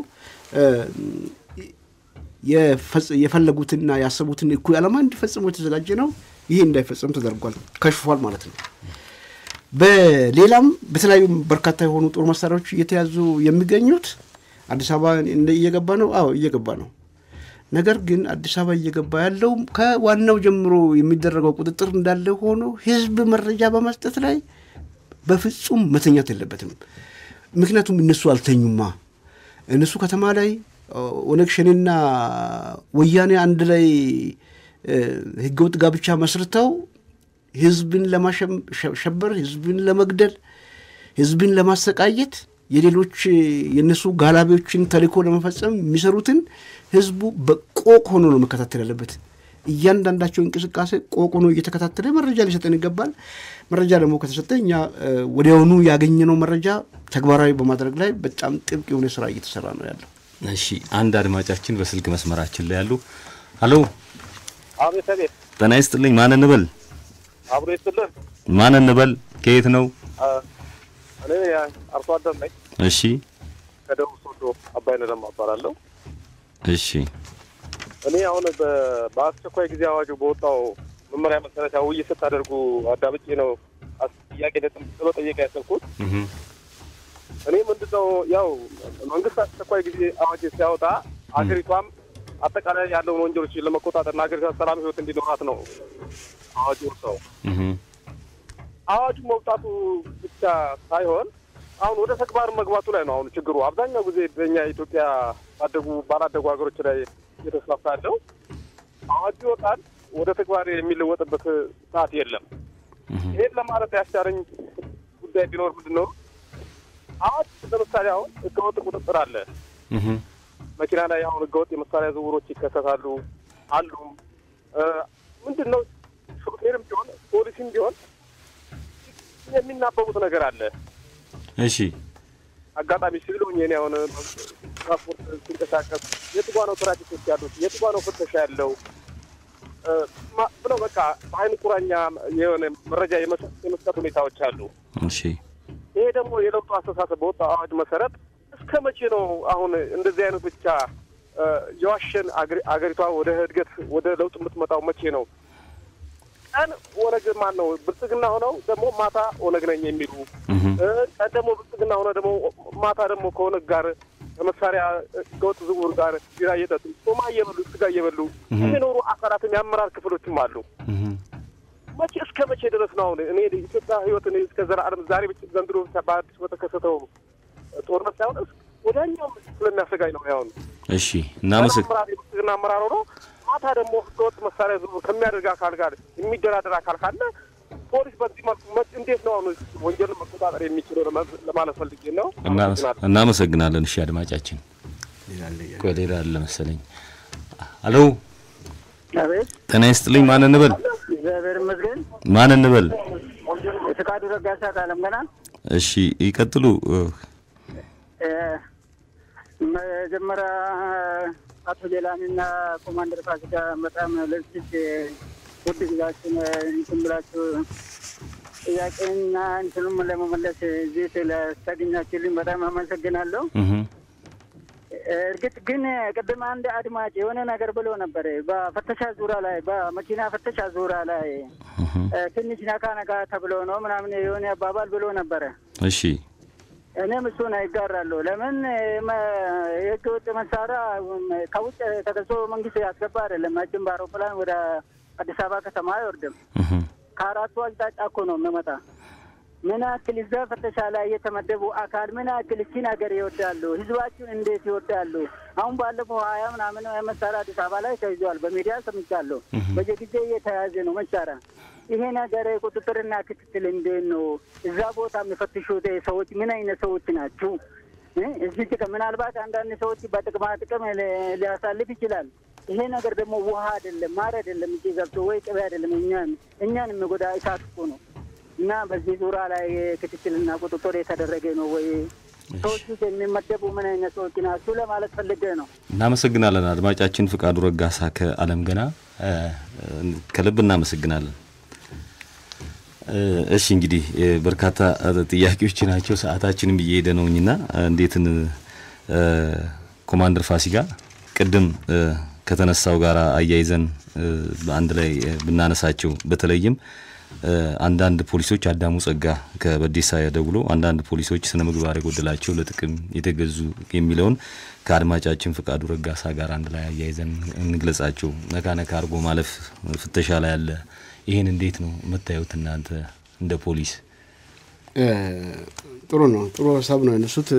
የፈለጉትና ያሰቡትን እኩይ ዓላማ እንዲፈጽሙ የተዘጋጀ ነው ይሄ እንዳይፈጽም ተደርጓል ከሽፏል ማለት ነው በሌላም በተለያዩ በርካታ የሆኑ ጦር መሳሪያዎች እየተያዙ የሚገኙት አዲስ አበባ እየገባ ነው እየገባ ነው ነገር ግን አዲስ አበባ እየገባ ያለው ከዋናው ጀምሮ የሚደረገው ቁጥጥር እንዳለ ሆኖ ህዝብ መረጃ በመስጠት ላይ በፍጹም መተኛት የለበትም። ምክንያቱም እነሱ አልተኙማ። እነሱ ከተማ ላይ ኦነግሸንና ወያኔ አንድ ላይ ህገወጥ ጋብቻ መስርተው ህዝብን ለማሸበር፣ ህዝብን ለመግደል፣ ህዝብን ለማሰቃየት የሌሎች የነሱ ጋላቢዎችን ተልእኮ ለመፈጸም የሚሰሩትን ህዝቡ በቆቅ ሆኖ ነው መከታተል ያለበት። እያንዳንዳቸው እንቅስቃሴ ቆቅ ሆኖ እየተከታተለ መረጃ ሊሰጠን ይገባል። መረጃ ደግሞ ከተሰጠኛ ወዲያውኑ ያገኘነው መረጃ ተግባራዊ በማድረግ ላይ በጣም ጥብቅ የሆነ ስራ እየተሰራ ነው ያለው። እሺ አንድ አድማጫችን በስልክ መስመራችን ላይ ያሉ ሄሎ አቤት አቤት ጤና ይስጥልኝ ማን እንበል አብሮ ይስጥልኝ ማን እንበል ከየት ነው እኔ አርሶ አደር ነኝ እሺ ከደቡብ ሶዶ አባይነ ለማባራለሁ እሺ እኔ አሁን በአስቸኳይ ጊዜ አዋጁ በወጣው መመሪያ መሰረት ውይይት ስታደርጉ አዳምጬ ነው ጥያቄ ለጥሎ ጠየቀ ያሰብኩት እኔ ምንድነው ያው መንግስት አስቸኳይ ጊዜ አዋጅ ሲያወጣ አገሪቷም አጠቃላይ ያለውን ወንጀሎች ለመቆጣጠርና አገሪቷ ሰላም ህይወት እንዲኖራት ነው አዋጁ ወጣው አዋጁ መውጣቱ ብቻ ሳይሆን አሁን ወደ ተግባር መግባቱ ላይ ነው አሁን ችግሩ አብዛኛው ጊዜ በእኛ ኢትዮጵያ ባላደጉ ሀገሮች ላይ የተስፋፋ ያለው አዋጁ ወጣል ወደ ተግባር የሚለወጥበት ሰዓት የለም ይሄን ለማለት ያስቻለኝ ጉዳይ ቢኖር ምንድነው አዋጅ ለምሳሌ አሁን ህገወጥ ቁጥጥር አለ መኪና ላይ አሁን ህገወጥ የመሳሪያ ዝውውሮች ይከሰታሉ አሉ ምንድነው ሾፌርም ቢሆን ፖሊስም ቢሆን የሚናበቡት ነገር አለ እሺ አጋጣሚ ሲሉኝ እኔ አሁን ትራንስፖርት ሲንቀሳቀስ የትጓነው ትራፊኮች ያሉት የትጓነው ፍተሻ ያለው ብለው በቃ በአይን ቁራኛ የሆነ መረጃ የመስጠት ሁኔታዎች አሉ እሺ ይሄ ደግሞ የለውጡ አስተሳሰብ በወጣ አዋጅ መሰረት እስከ መቼ ነው አሁን እንደዚህ አይነት ብቻ የዋሸን አገሪቷ ወደ እድገት ወደ ለውጥ የምትመጣው መቼ ነው ቀን ወነግ ማን ነው ብልጽግና ሆነው ደግሞ ማታ ወነግ ነኝ የሚሉ ቀን ደግሞ ብልጽግና ሆነው ደግሞ ማታ ደግሞ ከወነግ ጋር መሳሪያ ገውጥ ዝውውር ጋር ቢራ እየጠጡ ሶማ እየበሉ ስጋ እየበሉ የሚኖሩ አካላትም ያመራር ክፍሎችም አሉ መቼ እስከ መቼ ድረስ ነው አሁን እኔ ኢትዮጵያ ህይወት እኔ እስከ ዘላለም ዛሬ ብቻ ዘንድሮ በአዲስ በተከሰተው ጦርነት ሳይሆን ወዳኛው ስለሚያሰጋኝ ነው ያው እሺ እና አመራር ሆኖ ማታ ደግሞ ህገወጥ መሳሪያ ዝውውር ከሚያደርግ አካል ጋር የሚደራደር አካል ካለ ፖሊስ በዚህ መልኩ እንዴት ነው አሁን ወንጀል መቆጣጠር የሚችለው ለማለት ፈልጌ ነው እናመሰግናለን እሺ አድማጫችን ቆሌላ አለ መሰለኝ አሎ አቤት ጤና ይስጥልኝ ማን እንበል እግዚአብሔር ይመስገን ማን እንበል ፍቃዱ ረጋሳ ካለም ገና እሺ ይቀጥሉ መጀመሪያ አቶ ጀላንና ኮማንደር ፋሲካ በጣም ለዚህ ውድ ጊዜያችን እንትን ብላችሁ ጥያቄና እንትኑም ለመመለስ እዚህ ስለተገኛችሁልኝ በጣም አመሰግናለሁ እርግጥ ግን ቅድም አንድ አድማጭ የሆነ ነገር ብሎ ነበር በፍተሻ ዙሪያ ላይ በመኪና ፍተሻ ዙሪያ ላይ ትንሽ ነካ ተብሎ ነው ምናምን የሆነ አባባል ብሎ ነበር እሺ እኔም እሱን አይጋራለሁ ለምን የህገወጥ መሳሪያ ከውጭ ተገዝቶ መንግስት ያስገባ አይደለም መቼም በአውሮፕላን ወደ አዲስ አበባ ከተማ አይወርድም ከአራቱ አቅጣጫ እኮ ነው የሚመጣ ምን ያክል እዛ ፍተሻ ላይ የተመደቡ አካል ምን ያክል እቺ ነገር ይወዳሉ ህዝባችን እንዴት ይወዳሉ አሁን ባለፈው 20 ምናምን መሳሪያ አዲስ አበባ ላይ ተይዟል በሚዲያ ሰምቻለሁ በየጊዜው እየተያዘ ነው መሳሪያ ይሄ ነገር ቁጥጥርና ክትትል እንዴት ነው እዛ ቦታ የሚፈትሹት ሰዎች ምን አይነት ሰዎች ናቸው እዚህ ምናልባት አንዳንድ ሰዎች በጥቅም ሊያሳልፍ ይችላል ይሄ ነገር ደግሞ ውሃ አይደለም ማር አይደለም እዚህ ገብቶ ወይ ቅቤ አይደለም እኛን የሚጎዳ እሳት እኮ ነው እና በዚህ ዙሪያ ላይ ክትትልና ቁጥጥር የተደረገ ነው ወይ ሰዎች የሚመደቡ ምን አይነት ሰዎች ናቸው ለማለት ፈልጌ ነው እናመሰግናለን አድማጫችን ፍቃዱ ረጋሳ ከአለም ገና ከልብ እናመሰግናለን እሺ እንግዲህ በርካታ ጥያቄዎች ናቸው ሰዓታችንም እየሄደ ነውና እንዴትን ኮማንደር ፋሲካ ቅድም ከተነሳው ጋር አያይዘን በአንድ ላይ ብናነሳቸው በተለይም አንዳንድ ፖሊሶች አዳሙ ጸጋ ከበዲሳ ያደውሎ አንዳንድ ፖሊሶች ስነ ምግባር የጎደላቸው ለጥቅም የተገዙ የሚለውን ከአድማጫችን ፍቃዱ ረጋሳ ጋር አንድ ላይ አያይዘን እንግለጻቸው ነካነካ አርጎ ማለፍ ፍተሻ ላይ ያለ ይሄን እንዴት ነው መታየት እናንተ እንደ ፖሊስ? ጥሩ ነው ጥሩ ሐሳብ ነው እነሱት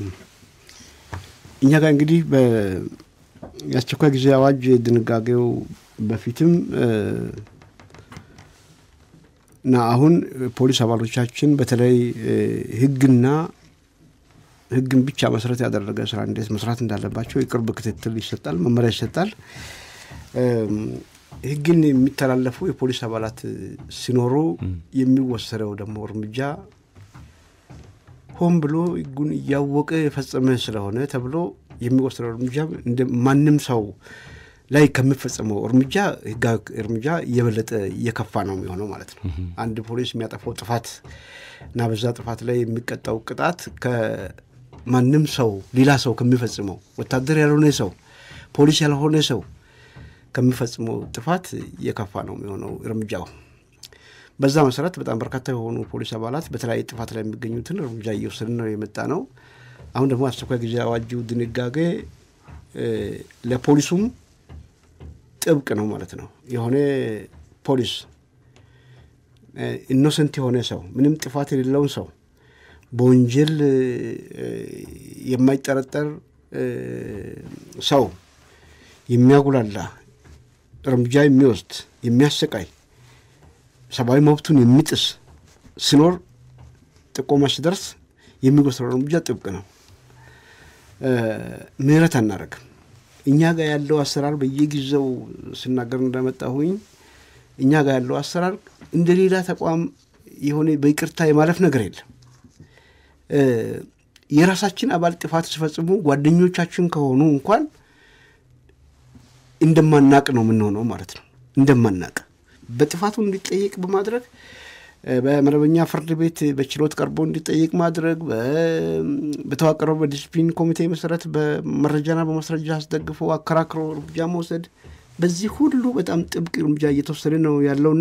እኛ ጋር እንግዲህ በአስቸኳይ ጊዜ አዋጅ ድንጋጌው በፊትም እና አሁን ፖሊስ አባሎቻችን በተለይ ህግን ብቻ መሰረት ያደረገ ስራ እንዴት መስራት እንዳለባቸው የቅርብ ክትትል ይሰጣል መመሪያ ይሰጣል ህግን የሚተላለፉ የፖሊስ አባላት ሲኖሩ የሚወሰደው ደግሞ እርምጃ ሆን ብሎ ህጉን ያወቀ የፈጸመ ስለሆነ ተብሎ የሚወሰደው እርምጃ እንደ ማንንም ሰው ላይ ከመፈጸመው እርምጃ የበለጠ የከፋ ነው የሚሆነው ማለት ነው አንድ ፖሊስ የሚያጠፋው ጥፋት እና በዛ ጥፋት ላይ የሚቀጣው ቅጣት ከማንም ሰው ሌላ ሰው ከሚፈጽመው ወታደር ያልሆነ ሰው ፖሊስ ያልሆነ ሰው ከሚፈጽመው ጥፋት የከፋ ነው የሚሆነው እርምጃው በዛ መሰረት በጣም በርካታ የሆኑ ፖሊስ አባላት በተለያየ ጥፋት ላይ የሚገኙትን እርምጃ እየወሰድን ነው የመጣ ነው አሁን ደግሞ አስቸኳይ ጊዜ አዋጁ ድንጋጌ ለፖሊሱም ጥብቅ ነው ማለት ነው የሆነ ፖሊስ ኢኖሰንት የሆነ ሰው ምንም ጥፋት የሌለው ሰው በወንጀል የማይጠረጠር ሰው የሚያጉላላ እርምጃ የሚወስድ የሚያሰቃይ ሰብአዊ መብቱን የሚጥስ ሲኖር ጥቆማ ሲደርስ የሚወስደው እርምጃ ጥብቅ ነው ምህረት አናረግም እኛ ጋር ያለው አሰራር በየጊዜው ሲናገር እንደመጣሁኝ እኛ ጋር ያለው አሰራር እንደሌላ ተቋም የሆነ በይቅርታ የማለፍ ነገር የለም የራሳችን አባል ጥፋት ሲፈጽሙ ጓደኞቻችን ከሆኑ እንኳን እንደማናቅ ነው የምንሆነው ማለት ነው እንደማናቅ በጥፋቱ እንዲጠየቅ በማድረግ በመደበኛ ፍርድ ቤት በችሎት ቀርቦ እንዲጠየቅ ማድረግ በተዋቀረው በዲሲፕሊን ኮሚቴ መሰረት በመረጃና በማስረጃ አስደግፎ አከራክሮ እርምጃ መውሰድ በዚህ ሁሉ በጣም ጥብቅ እርምጃ እየተወሰደ ነው ያለውና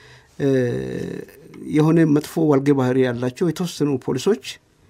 የሆነ መጥፎ ዋልጌ ባህሪ ያላቸው የተወሰኑ ፖሊሶች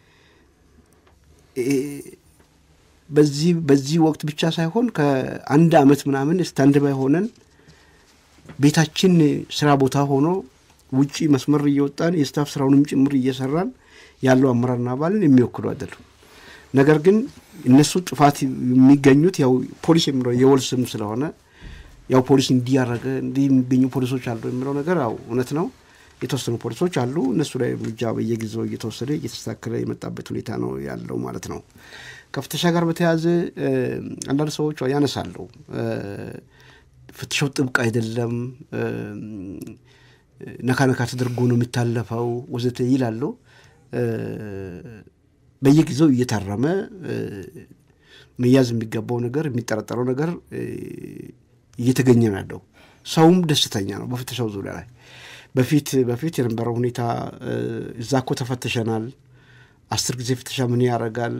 በዚህ ወቅት ብቻ ሳይሆን ከአንድ አመት ምናምን ስታንድ ባይ ሆነን ቤታችን ስራ ቦታ ሆኖ ውጪ መስመር እየወጣን የስታፍ ስራውንም ጭምር እየሰራን ያለው አመራርና አባልን የሚወክሉ አይደሉም ነገር ግን እነሱ ጥፋት የሚገኙት ያው ፖሊስ የሚለው የወልስም ስለሆነ ያው ፖሊስ እንዲያረገ እንዲገኙ ፖሊሶች አሉ የሚለው ነገር አው እውነት ነው የተወሰኑ ፖሊሶች አሉ እነሱ ላይ እርምጃ በየጊዜው እየተወሰደ እየተስተካከለ የመጣበት ሁኔታ ነው ያለው ማለት ነው ከፍተሻ ጋር በተያያዘ አንዳንድ ሰዎች ያነሳሉ ፍትሻው ጥብቅ አይደለም ነካነካ ተደርጎ ነው የሚታለፈው ወዘተ ይላሉ በየጊዜው እየታረመ መያዝ የሚገባው ነገር የሚጠረጠረው ነገር እየተገኘ ነው ያለው ሰውም ደስተኛ ነው በፍተሻው ዙሪያ ላይ በፊት የነበረው ሁኔታ እዛኮ ተፈተሸናል 10 ጊዜ ፍተሻ ምን ያረጋል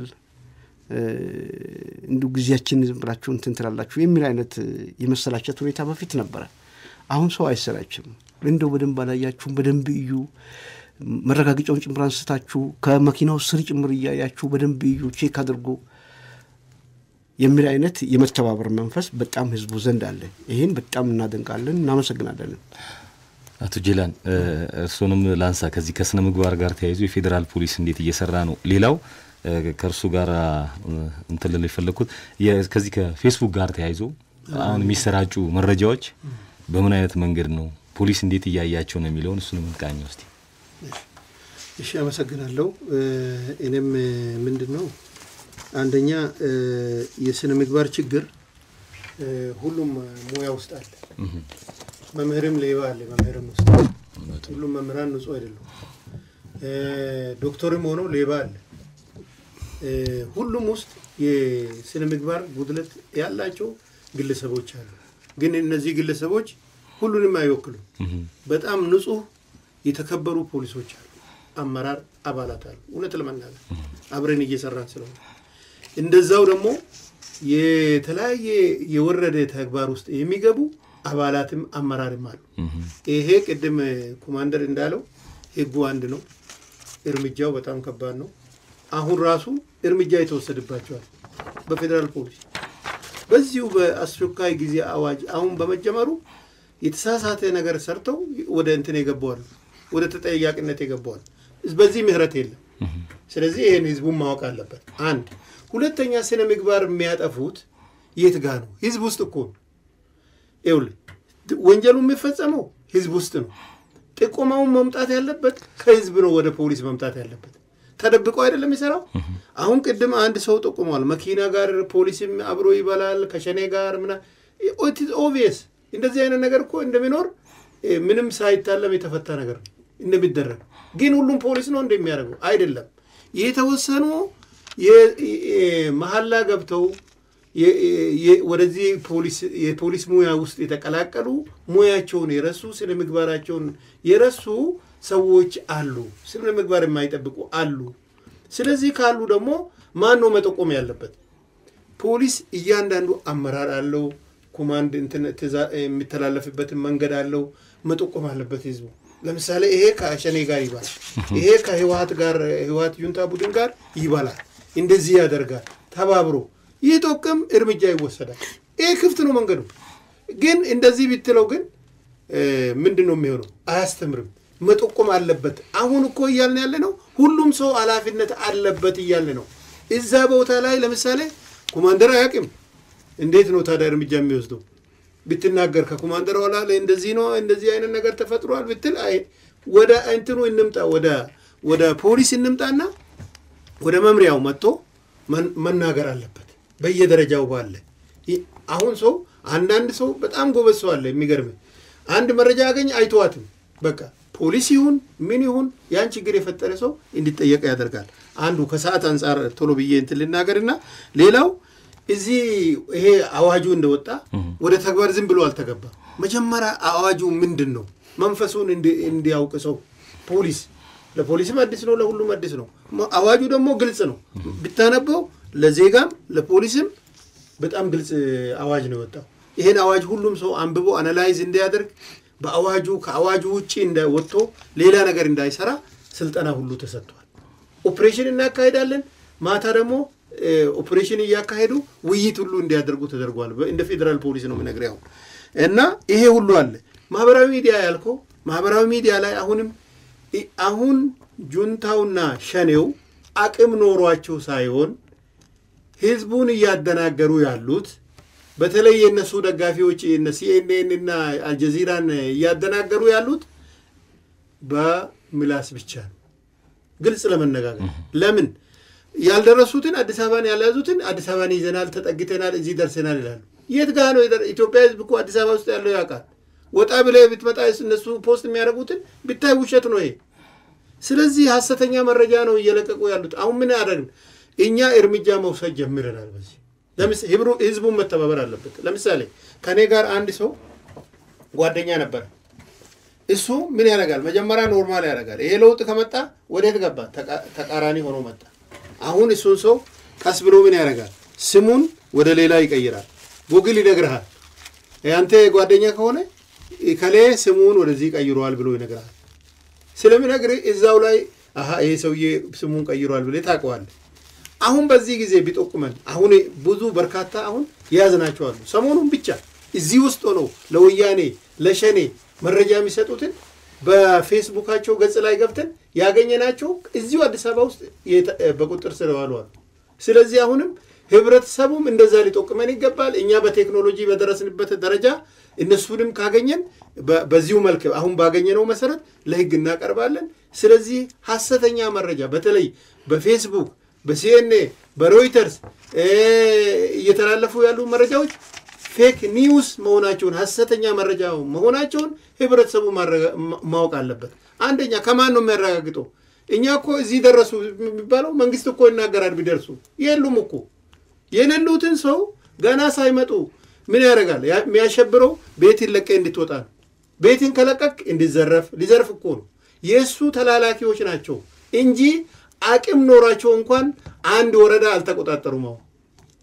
እንዱ ግዚያችን ዝምብላችሁ እንትን ትላላችሁ የሚል አይነት የመሰላቸት ሁኔታ በፊት ነበር አሁን ሰው አይሰራችም እንደው በደንብ አላያችሁ በደንብ እዩ መረጋገጫውን ጭምር አንስታችሁ ከመኪናው ስር ጭምር ያያችሁ በደንብ እዩ ቼክ አድርጉ የሚል አይነት የመተባበር መንፈስ በጣም ህዝቡ ዘንድ አለ ይሄን በጣም እናደንቃለን እናመሰግናለን አቶ ጀላን እርሶንም ላንሳ ከዚህ ከስነ ምግባር ጋር ተያይዞ የፌደራል ፖሊስ እንዴት እየሰራ ነው ሌላው ከርሱ ጋር እንትን ለፈለኩት ከዚህ ከፌስቡክ ጋር ተያይዞ አሁን የሚሰራጩ መረጃዎች በምን አይነት መንገድ ነው ፖሊስ እንዴት ያያያቸው ነው የሚለውን እሱንም እንቃኘው እስቲ እሺ አመሰግናለሁ እኔም ምንድነው አንደኛ የስነ ምግባር ችግር ሁሉም ሙያ ውስጥ አለ መምህርም ሌባ አለ መምህርም ውስጥ ሁሉም መምህራን ንጹህ አይደሉም ዶክተርም ሆኖ ሌባ አለ ሁሉም ውስጥ የስነ ምግባር ጉድለት ያላቸው ግለሰቦች አሉ ግን እነዚህ ግለሰቦች ሁሉንም አይወክሉም በጣም ንጹህ የተከበሩ ፖሊሶች አሉ አመራር አባላት አሉ እውነት ለማናገር አብረን እየሰራን ስለሆነ እንደዛው ደግሞ የተለያየ የወረደ ተግባር ውስጥ የሚገቡ አባላትም አመራርም አሉ። ይሄ ቅድም ኮማንደር እንዳለው ህጉ አንድ ነው፣ እርምጃው በጣም ከባድ ነው። አሁን ራሱ እርምጃ የተወሰደባቸዋል በፌደራል ፖሊስ በዚሁ በአስቸኳይ ጊዜ አዋጅ አሁን በመጀመሩ የተሳሳተ ነገር ሰርተው ወደ እንትን ይገባዋል፣ ወደ ተጠያቂነት ይገባዋል። በዚህ ምህረት የለም። ስለዚህ ይሄን ህዝቡን ማወቅ አለበት። አንድ ሁለተኛ ስነ ምግባር የሚያጠፉት የት ጋር ነው? ህዝብ ውስጥ እኮ ነው። ወንጀሉ የሚፈጸመው ህዝብ ውስጥ ነው። ጥቆማውን መምጣት ያለበት ከህዝብ ነው፣ ወደ ፖሊስ መምጣት ያለበት ተደብቆ አይደለም የሚሰራው። አሁን ቅድም አንድ ሰው ጠቁሟል፣ መኪና ጋር ፖሊስም አብሮ ይበላል ከሸኔ ጋር ምና ኦብቪየስ እንደዚህ አይነት ነገር እኮ እንደሚኖር ምንም ሳይታለም የተፈታ ነገር እንደሚደረግ ግን ሁሉም ፖሊስ ነው እንደሚያደርገው አይደለም። የተወሰኑ የመሐላ ገብተው ወደዚህ የፖሊስ ሙያ ውስጥ የተቀላቀሉ ሙያቸውን የረሱ ስነ ምግባራቸውን የረሱ ሰዎች አሉ፣ ስነ ምግባር የማይጠብቁ አሉ። ስለዚህ ካሉ ደግሞ ማን ነው መጠቆም ያለበት? ፖሊስ እያንዳንዱ አመራር አለው፣ ኮማንድ እንትን የሚተላለፍበት መንገድ አለው፣ መጠቆም አለበት ህዝቡ። ለምሳሌ ይሄ ከሸኔ ጋር ይባላል፣ ይሄ ከህወሓት ጋር ህወሓት ዩንታ ቡድን ጋር ይባላል፣ እንደዚህ ያደርጋል ተባብሮ ይጠቅም እርምጃ ይወሰዳል። ይሄ ክፍት ነው መንገዱ። ግን እንደዚህ ቢትለው ግን ምንድነው የሚሆነው? አያስተምርም። መጠቆም አለበት። አሁን እኮ እያልን ያለ ነው ሁሉም ሰው ኃላፊነት አለበት እያልን ነው። እዛ ቦታ ላይ ለምሳሌ ኮማንደር አያውቅም፣ እንዴት ነው ታዲያ እርምጃ የሚወስደው? ብትናገር ከኮማንደር ኋላ እንደዚህ ነው እንደዚህ አይነት ነገር ተፈጥሯል ብትል ወደ እንትኑ እንምጣ፣ ወደ ፖሊስ እንምጣና ወደ መምሪያው መጥቶ መናገር አለበት በየደረጃው ባለ። አሁን ሰው አንዳንድ ሰው በጣም ጎበዝ ሰው አለ የሚገርም አንድ መረጃ ያገኝ አይተዋትም በቃ ፖሊስ ይሁን ምን ይሁን ያን ችግር የፈጠረ ሰው እንዲጠየቅ ያደርጋል። አንዱ ከሰዓት አንፃር ቶሎ ብዬ እንትን ልናገርና ሌላው እዚህ ይሄ አዋጁ እንደወጣ ወደ ተግባር ዝም ብሎ አልተገባ። መጀመሪያ አዋጁ ምንድነው መንፈሱን እንዲያውቅ ሰው ፖሊስ ለፖሊስም አዲስ ነው፣ ለሁሉም አዲስ ነው። አዋጁ ደግሞ ግልጽ ነው ብታነበው፣ ለዜጋም ለፖሊስም በጣም ግልጽ አዋጅ ነው ወጣው። ይሄን አዋጅ ሁሉም ሰው አንብቦ አናላይዝ እንዲያደርግ በአዋጁ ከአዋጁ ውጪ እንደወጥቶ ሌላ ነገር እንዳይሰራ ስልጠና ሁሉ ተሰጥቷል። ኦፕሬሽን እናካሄዳለን፣ ማታ ደግሞ ኦፕሬሽን እያካሄዱ ውይይት ሁሉ እንዲያደርጉ ተደርጓል። እንደ ፌደራል ፖሊስ ነው የምነግርህ እና ይሄ ሁሉ አለ። ማህበራዊ ሚዲያ ያልከው ማህበራዊ ሚዲያ ላይ አሁን ጁንታውና ሸኔው አቅም ኖሯቸው ሳይሆን ህዝቡን እያደናገሩ ያሉት በተለይ የነሱ ደጋፊዎች እነ CNN እና አልጀዚራን እያደናገሩ ያሉት በምላስ ብቻ ነው። ግልጽ ለመነጋገር ለምን ያልደረሱትን አዲስ አበባን ያላዙትን አዲስ አበባን ይዘናል ተጠግተናል እዚህ ደርሰናል ይላሉ። የት ጋር ነው ኢትዮጵያ ህዝብ እኮ አዲስ አበባ ውስጥ ያለው ያውቃል። ወጣ ብለህ ብትመጣ እነሱ ፖስት የሚያደርጉትን ብታይ ውሸት ነው ይሄ። ስለዚህ ሐሰተኛ መረጃ ነው እየለቀቁ ያሉት። አሁን ምን ያደርግን እኛ እርምጃ መውሰድ ጀምረናል። በዚህ ለምሳሌ ህዝቡን መተባበር አለበት። ለምሳሌ ከኔ ጋር አንድ ሰው ጓደኛ ነበር። እሱ ምን ያደርጋል? መጀመሪያ ኖርማል ያደርጋል። ይሄ ለውጥ ከመጣ ወዴት ገባ? ተቃራኒ ሆኖ መጣ። አሁን እሱን ሰው ቀስ ብሎ ምን ያደርጋል? ስሙን ወደ ሌላ ይቀይራል። ጉግል ይነግርሃል። ያንተ ጓደኛ ከሆነ ከሌ ስሙን ወደዚህ ቀይሯል ብሎ ይነግራል። ስለሚነግርህ እዛው ላይ ይሄ ሰውዬ ስሙን ቀይሯል ብለህ ታውቀዋለህ። አሁን በዚህ ጊዜ ቢጠቁመን አሁን ብዙ በርካታ አሁን ያዝናቸው አሉ። ሰሞኑን ብቻ እዚህ ውስጥ ነው ለወያኔ ለሸኔ መረጃ የሚሰጡትን በፌስቡካቸው ገጽ ላይ ገብተን ያገኘናቸው እዚሁ አዲስ አበባ ውስጥ በቁጥር ስር ዋሉ አሉ። ስለዚህ አሁንም ህብረተሰቡም እንደዛ ሊጠቁመን ይገባል። እኛ በቴክኖሎጂ በደረስንበት ደረጃ እነሱንም ካገኘን በዚሁ መልክ አሁን ባገኘነው መሰረት ለህግ እናቀርባለን። ስለዚህ ሐሰተኛ መረጃ በተለይ በፌስቡክ በሲኤንኤ በሮይተርስ እየተላለፉ ያሉ መረጃዎች ፌክ ኒውስ መሆናቸውን ሐሰተኛ መረጃ መሆናቸውን ህብረተሰቡ ማወቅ አለበት። አንደኛ ከማን ነው የሚያረጋግጠው? እኛ እኮ እዚህ ደረሱ የሚባለው መንግስት እኮ ይናገራል። ቢደርሱ የሉም እኮ የሌሉትን ሰው ገና ሳይመጡ ምን ያደርጋል? የሚያሸብረው ቤትን ለቀህ እንድትወጣ ነው። ቤትን ከለቀቅ እንዲዘረፍ ሊዘርፍ እኮ ነው። የእሱ ተላላኪዎች ናቸው እንጂ አቅም ኖራቸው እንኳን አንድ ወረዳ አልተቆጣጠሩም።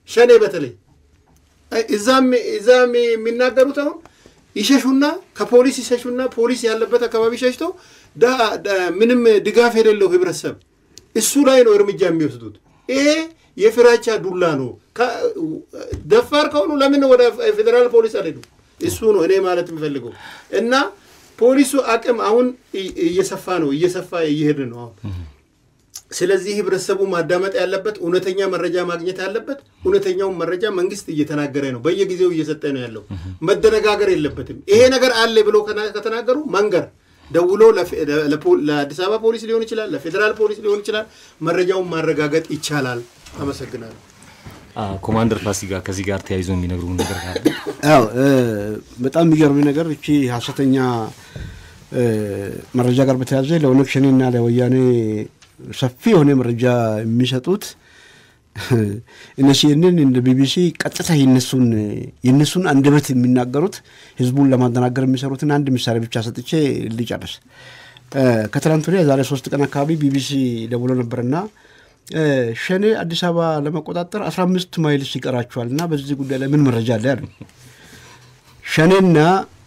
ሸኔ በተለይ እዛም የሚናገሩት አሁን ይሸሹና ከፖሊስ ይሸሹና ፖሊስ ያለበት አካባቢ ሸሽተው ምንም ድጋፍ የሌለው ህብረተሰብ እሱ ላይ ነው እርምጃ የሚወስዱት ይሄ የፍራቻ ዱላ ነው ደፋር ከሆኑ ለምን ወደ ፌደራል ፖሊስ አልሄዱ እሱ ነው እኔ ማለት የምፈልገው እና ፖሊሱ አቅም አሁን እየሰፋ እየሄደ ነው ስለዚህ ህብረተሰቡ ማዳመጥ ያለበት እውነተኛ መረጃ ማግኘት ያለበት እውነተኛው መረጃ መንግስት እየተናገረ ነው በየጊዜው እየሰጠ ነው ያለው መደረጋገር የለበትም ይሄ ነገር አለ ብሎ ከተናገሩ መንገር ደውሎ ለአዲስ አበባ ፖሊስ ሊሆን ይችላል ለፌደራል ፖሊስ ሊሆን ይችላል መረጃውን ማረጋገጥ ይቻላል አመሰግናለሁ ኮማንደር ፋሲካ ከዚህ ጋር ተያይዞ የሚነግሩን ነገር ካለ አዎ በጣም የሚገርም ነገር እቺ ሐሰተኛ መረጃ ጋር በተያያዘ ለኦነግ ሸኔና ለወያኔ ሰፊ የሆነ መረጃ የሚሰጡት እነዚህንን እንደ ቢቢሲ ቀጥታ የነሱን አንደበት የሚናገሩት ህዝቡን ለማደናገር የሚሰሩትን አንድ ምሳሌ ብቻ ሰጥቼ ልጨርስ ከትላንት ወዲያ ዛሬ 3 ቀን አካባቢ ቢቢሲ ደውሎ ነበርና ሸኔ አዲስ አበባ ለመቆጣጠር 15 ማይልስ ይቀራቸዋልና በዚህ ጉዳይ ላይ ምን መረጃ አለ ያለው ሸኔና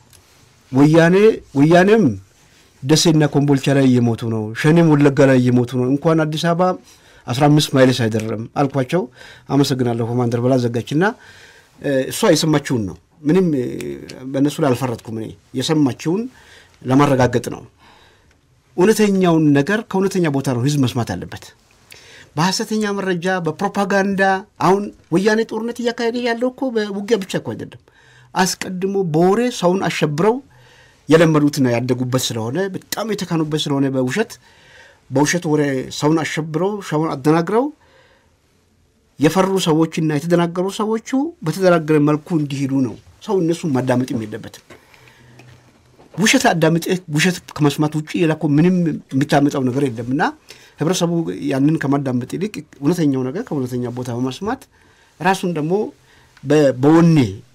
ወያኔም ደሴና ኮምቦልቻ ላይ እየሞቱ ነው ሸኔም ወለጋ ላይ እየሞቱ ነው እንኳን አዲስ አበባ 15 ማይልስ አይደረም አልኳቸው አመሰግናለሁ ኮማንደር በላ ዘጋችና እሷ የሰማችውን ነው ምንም በእነሱ ላይ አልፈረጥኩም እኔ የሰማችውን ለማረጋገጥ ነው እውነተኛውን ነገር ከእውነተኛ ቦታ ነው ህዝብ መስማት አለበት በሐሰተኛ መረጃ በፕሮፓጋንዳ አሁን ወያኔ ጦርነት እያካሄደ ያለው እኮ በውጊያ ብቻ እኮ አይደለም አስቀድሞ በወሬ ሰውን አሸብረው የለመዱትና ያደጉበት ስለሆነ በጣም የተካኑበት ስለሆነ በውሸት ወሬ ሰውን አሸብረው ሰውን አደናግረው የፈሩ ሰዎችና የተደናገሩ ሰዎቹ በተደናገረ መልኩ እንዲሄዱ ነው ሰው እነሱ ማዳመጥ የለበትም ውሸት አዳምጠህ ውሸት ከመስማት ውጪ የላኮ ምንም የሚታመጣው ነገር የለምና ህብረተሰቡ ያንን ከማዳመጥ ይልቅ እውነተኛው ነገር ከእውነተኛ ቦታ በመስማት ራሱን ደግሞ በወኔ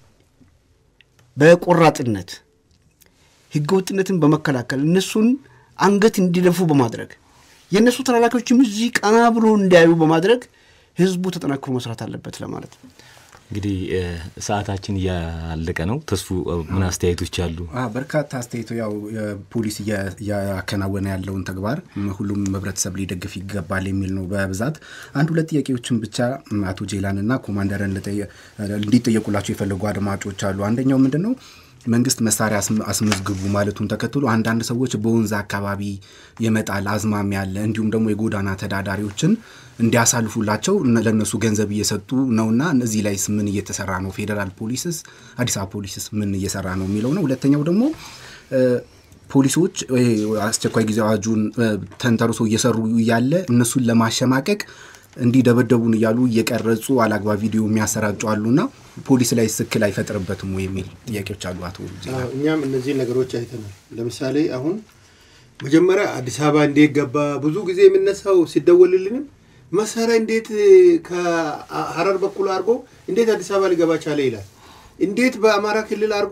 በቆራጥነት ህገወጥነትን በመከላከል እነሱን አንገት እንዲደፉ በማድረግ የነሱ ተላላኪዎችም እዚህ ቀና ብሎ እንዲያዩ በማድረግ ህዝቡ ተጠናክሮ መስራት አለበት ለማለት ነው እንግዲህ ሰዓታችን ያለቀ ነው ተስፉ ምን አስተያየቶች አሉ በርካታ አስተያየቶ ያው ፖሊስ ያከናወነ ያለውን ተግባር ሁሉም ህብረተሰብ ሊደግፍ ይገባል የሚል ነው በብዛት አንድ ሁለት ጥያቄዎችን ብቻ አቶ ጄላንና ኮማንደርን እንዲጠየቁላቸው የፈለጉ አድማጮች አሉ አንደኛው ምንድነው መንግስት መሳሪያ አስመዝግቡ ማለቱን ተከትሎ አንዳንድ ሰዎች በወንዝ አካባቢ የመጣል አዝማም ያለ እንዲሁም ደግሞ የጎዳና ተዳዳሪዎችን እንዲያሳልፉላቸው ለነሱ ገንዘብ እየሰጡ ነውና እዚህ ላይ ምን እየተሰራ ነው ፌደራል ፖሊስስ አዲስ አበባ ፖሊስስ ምን እየሰራ ነው የሚለው ነው ሁለተኛው ደግሞ ፖሊሶች አስቸኳይ ጊዜ አዋጁን ተንተርሶ እየሰሩ ያለ እነሱን ለማሸማቀቅ እንዲደበደቡን ይያሉ እየቀረጹ አላግባ ቪዲዮ የሚያሰራጩ አሉና ፖሊስ ላይ ስክል አይፈጥርበትም ወይ የሚል ጥያቄዎች አሉ አቶ ዜና እኛም እነዚህ ነገሮች አይተናል ለምሳሌ አሁን መጀመሪያ አዲስ አበባ እንዴት ገባ ብዙ ጊዜ የምነሳው ሲደወልልን መሳሪያ እንዴት ከሐረር በኩል አርጎ እንዴት አዲስ አበባ ሊገባ ቻለ ይላል እንዴት በአማራ ክልል አርጎ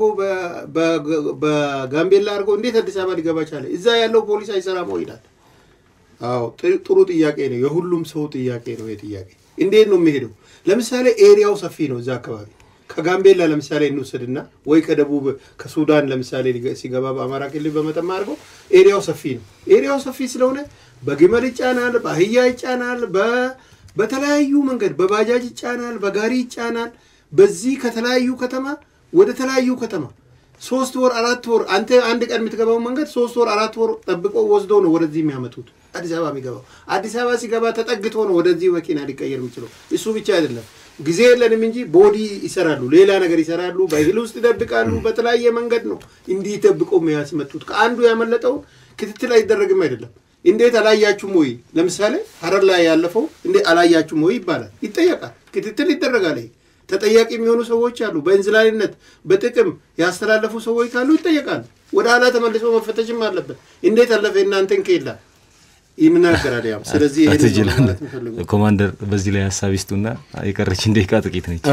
በጋምቤላ አርጎ እንዴት አዲስ አበባ ሊገባ ቻለ እዛ ያለው ፖሊስ አይሰራም ወይ ይላል አዎ ጥሩ ጥያቄ ነው የሁሉም ሰው ጥያቄ ነው የጥያቄ እንዴት ነው የሚሄደው ለምሳሌ ኤሪያው ሰፊ ነው እዛ አካባቢ ከጋምቤላ ለምሳሌ እንውሰድና ወይ ከደቡብ ከሱዳን ለምሳሌ ሲገባ በአማራ ክልል በመተማ አርጎ ኤሪያው ሰፊ ስለሆነ በግመል ይጫናል በአህያ ይጫናል በተለያዩ መንገድ በባጃጅ ይጫናል በጋሪ ይጫናል በዚህ ከተለያዩ ከተማ ወደ ተለያዩ ከተማ 3 ወር 4 ወር አንተ አንድ ቀን የምትገባው መንገድ 3 ወር 4 ወር ጠብቀው ወስደው ነው ወደዚህ የሚያመጡት አዲስ አበባ የሚገባው አዲስ አበባ ሲገባ ተጠግቶ ነው ወደዚህ መኪና ሊቀየር የሚችለው እሱ ብቻ አይደለም ጊዜ የለንም እንጂ ቦዲ ይሰራሉ ሌላ ነገር ይሰራሉ በእህል ውስጥ ይደብቃሉ በተለያየ መንገድ ነው እንዲህ ተብቀው የሚያስመጡት ከአንዱ ያመለጠው ክትትል አይደረግም አይደለም እንዴት አላያችሁም ወይ ለምሳሌ ሐረር ላይ ያለፈው እንዴት አላያችሁም ወይ ይባላል ይጠየቃል ክትትል ይደረጋል ተጠያቂ የሚሆኑ ሰዎች አሉ በእንዝላልነት በጥቅም ያስተላለፉ ሰዎች ካሉ ይጠየቃሉ ወደ ኋላ ተመልሶ መፈተሽም አለበት እንዴት አለፈ እናንተን ከይላ ይምናገራል ያም ስለዚህ ይሄን ኮማንደር በዚህ ላይ ሐሳብ ይስጡና የቀረች እንደካ ጥቂት ነች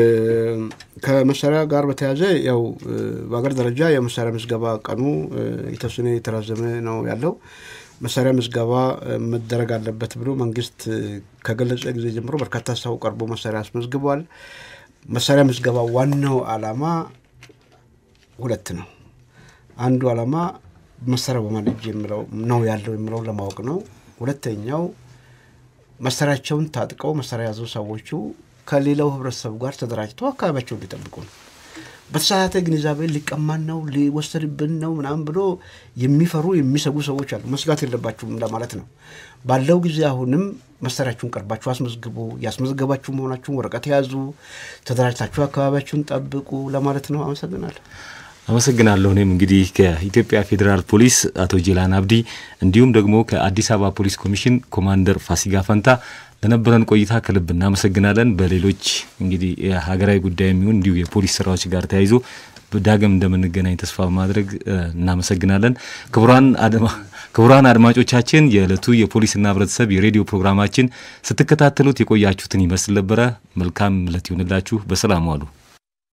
ከመሳሪያ ጋር በተያያዘ ያው በአገር ደረጃ የመሳሪያ ምዝገባ ቀኑ የተወሰነ የተራዘመ ነው ያለው መሳሪያ ምዝገባ መደረግ አለበት ብሎ መንግስት ከገለጸ ጊዜ ጀምሮ በርካታ ሰው ቀርቦ መሳሪያ አስመዝግቧል። መሳሪያ ምዝገባ ዋናው ዓላማ ሁለት ነው። አንዱ ዓላማ መሳሪያ በማንጅ የሚለው ነው ያለው የሚለው ለማወቅ ነው። ሁለተኛው መሳሪያቸውን ታጥቀው መሳሪያ ያዙ ሰዎቹ ከሌላው ህብረተሰብ ጋር ተደራጅተው አካባቢያቸውን ሊጠብቁ ነው። በተሳሳተ ግንዛቤ ሊቀማን ነው ሊወሰድብን ነው ምናምን ብሎ የሚፈሩ የሚሰጉ ሰዎች አሉ። መስጋት የለባችሁም እንደማለት ነው። ባለው ጊዜ አሁንም መሳሪያችሁን ቀርባችሁ አስመዝግቡ፣ ያስመዝገባችሁ መሆናችሁን ወረቀት ያዙ፣ ተደራጅታችሁ አካባቢያችሁን ጠብቁ ለማለት ነው። አመሰግናለሁ። እኔም እንግዲህ ከኢትዮጵያ ፌደራል ፖሊስ አቶ ጄላን አብዲ እንዲሁም ደግሞ ከአዲስ አበባ ፖሊስ ኮሚሽን ኮማንደር ፋሲጋ ፈንታ ለነበረን ቆይታ ከልብ እናመሰግናለን። በሌሎች እንግዲህ የሀገራዊ ጉዳይ የሚሆን እንዲሁ የፖሊስ ስራዎች ጋር ተያይዞ ዳግም እንደምንገናኝ ተስፋ በማድረግ እናመሰግናለን። ክቡራን አድማጮቻችን የዕለቱ የፖሊስና ህብረተሰብ የሬዲዮ ፕሮግራማችን ስትከታተሉት የቆያችሁትን ይመስል ነበር። መልካም ዕለት ይሁንላችሁ። በሰላም ዋሉ።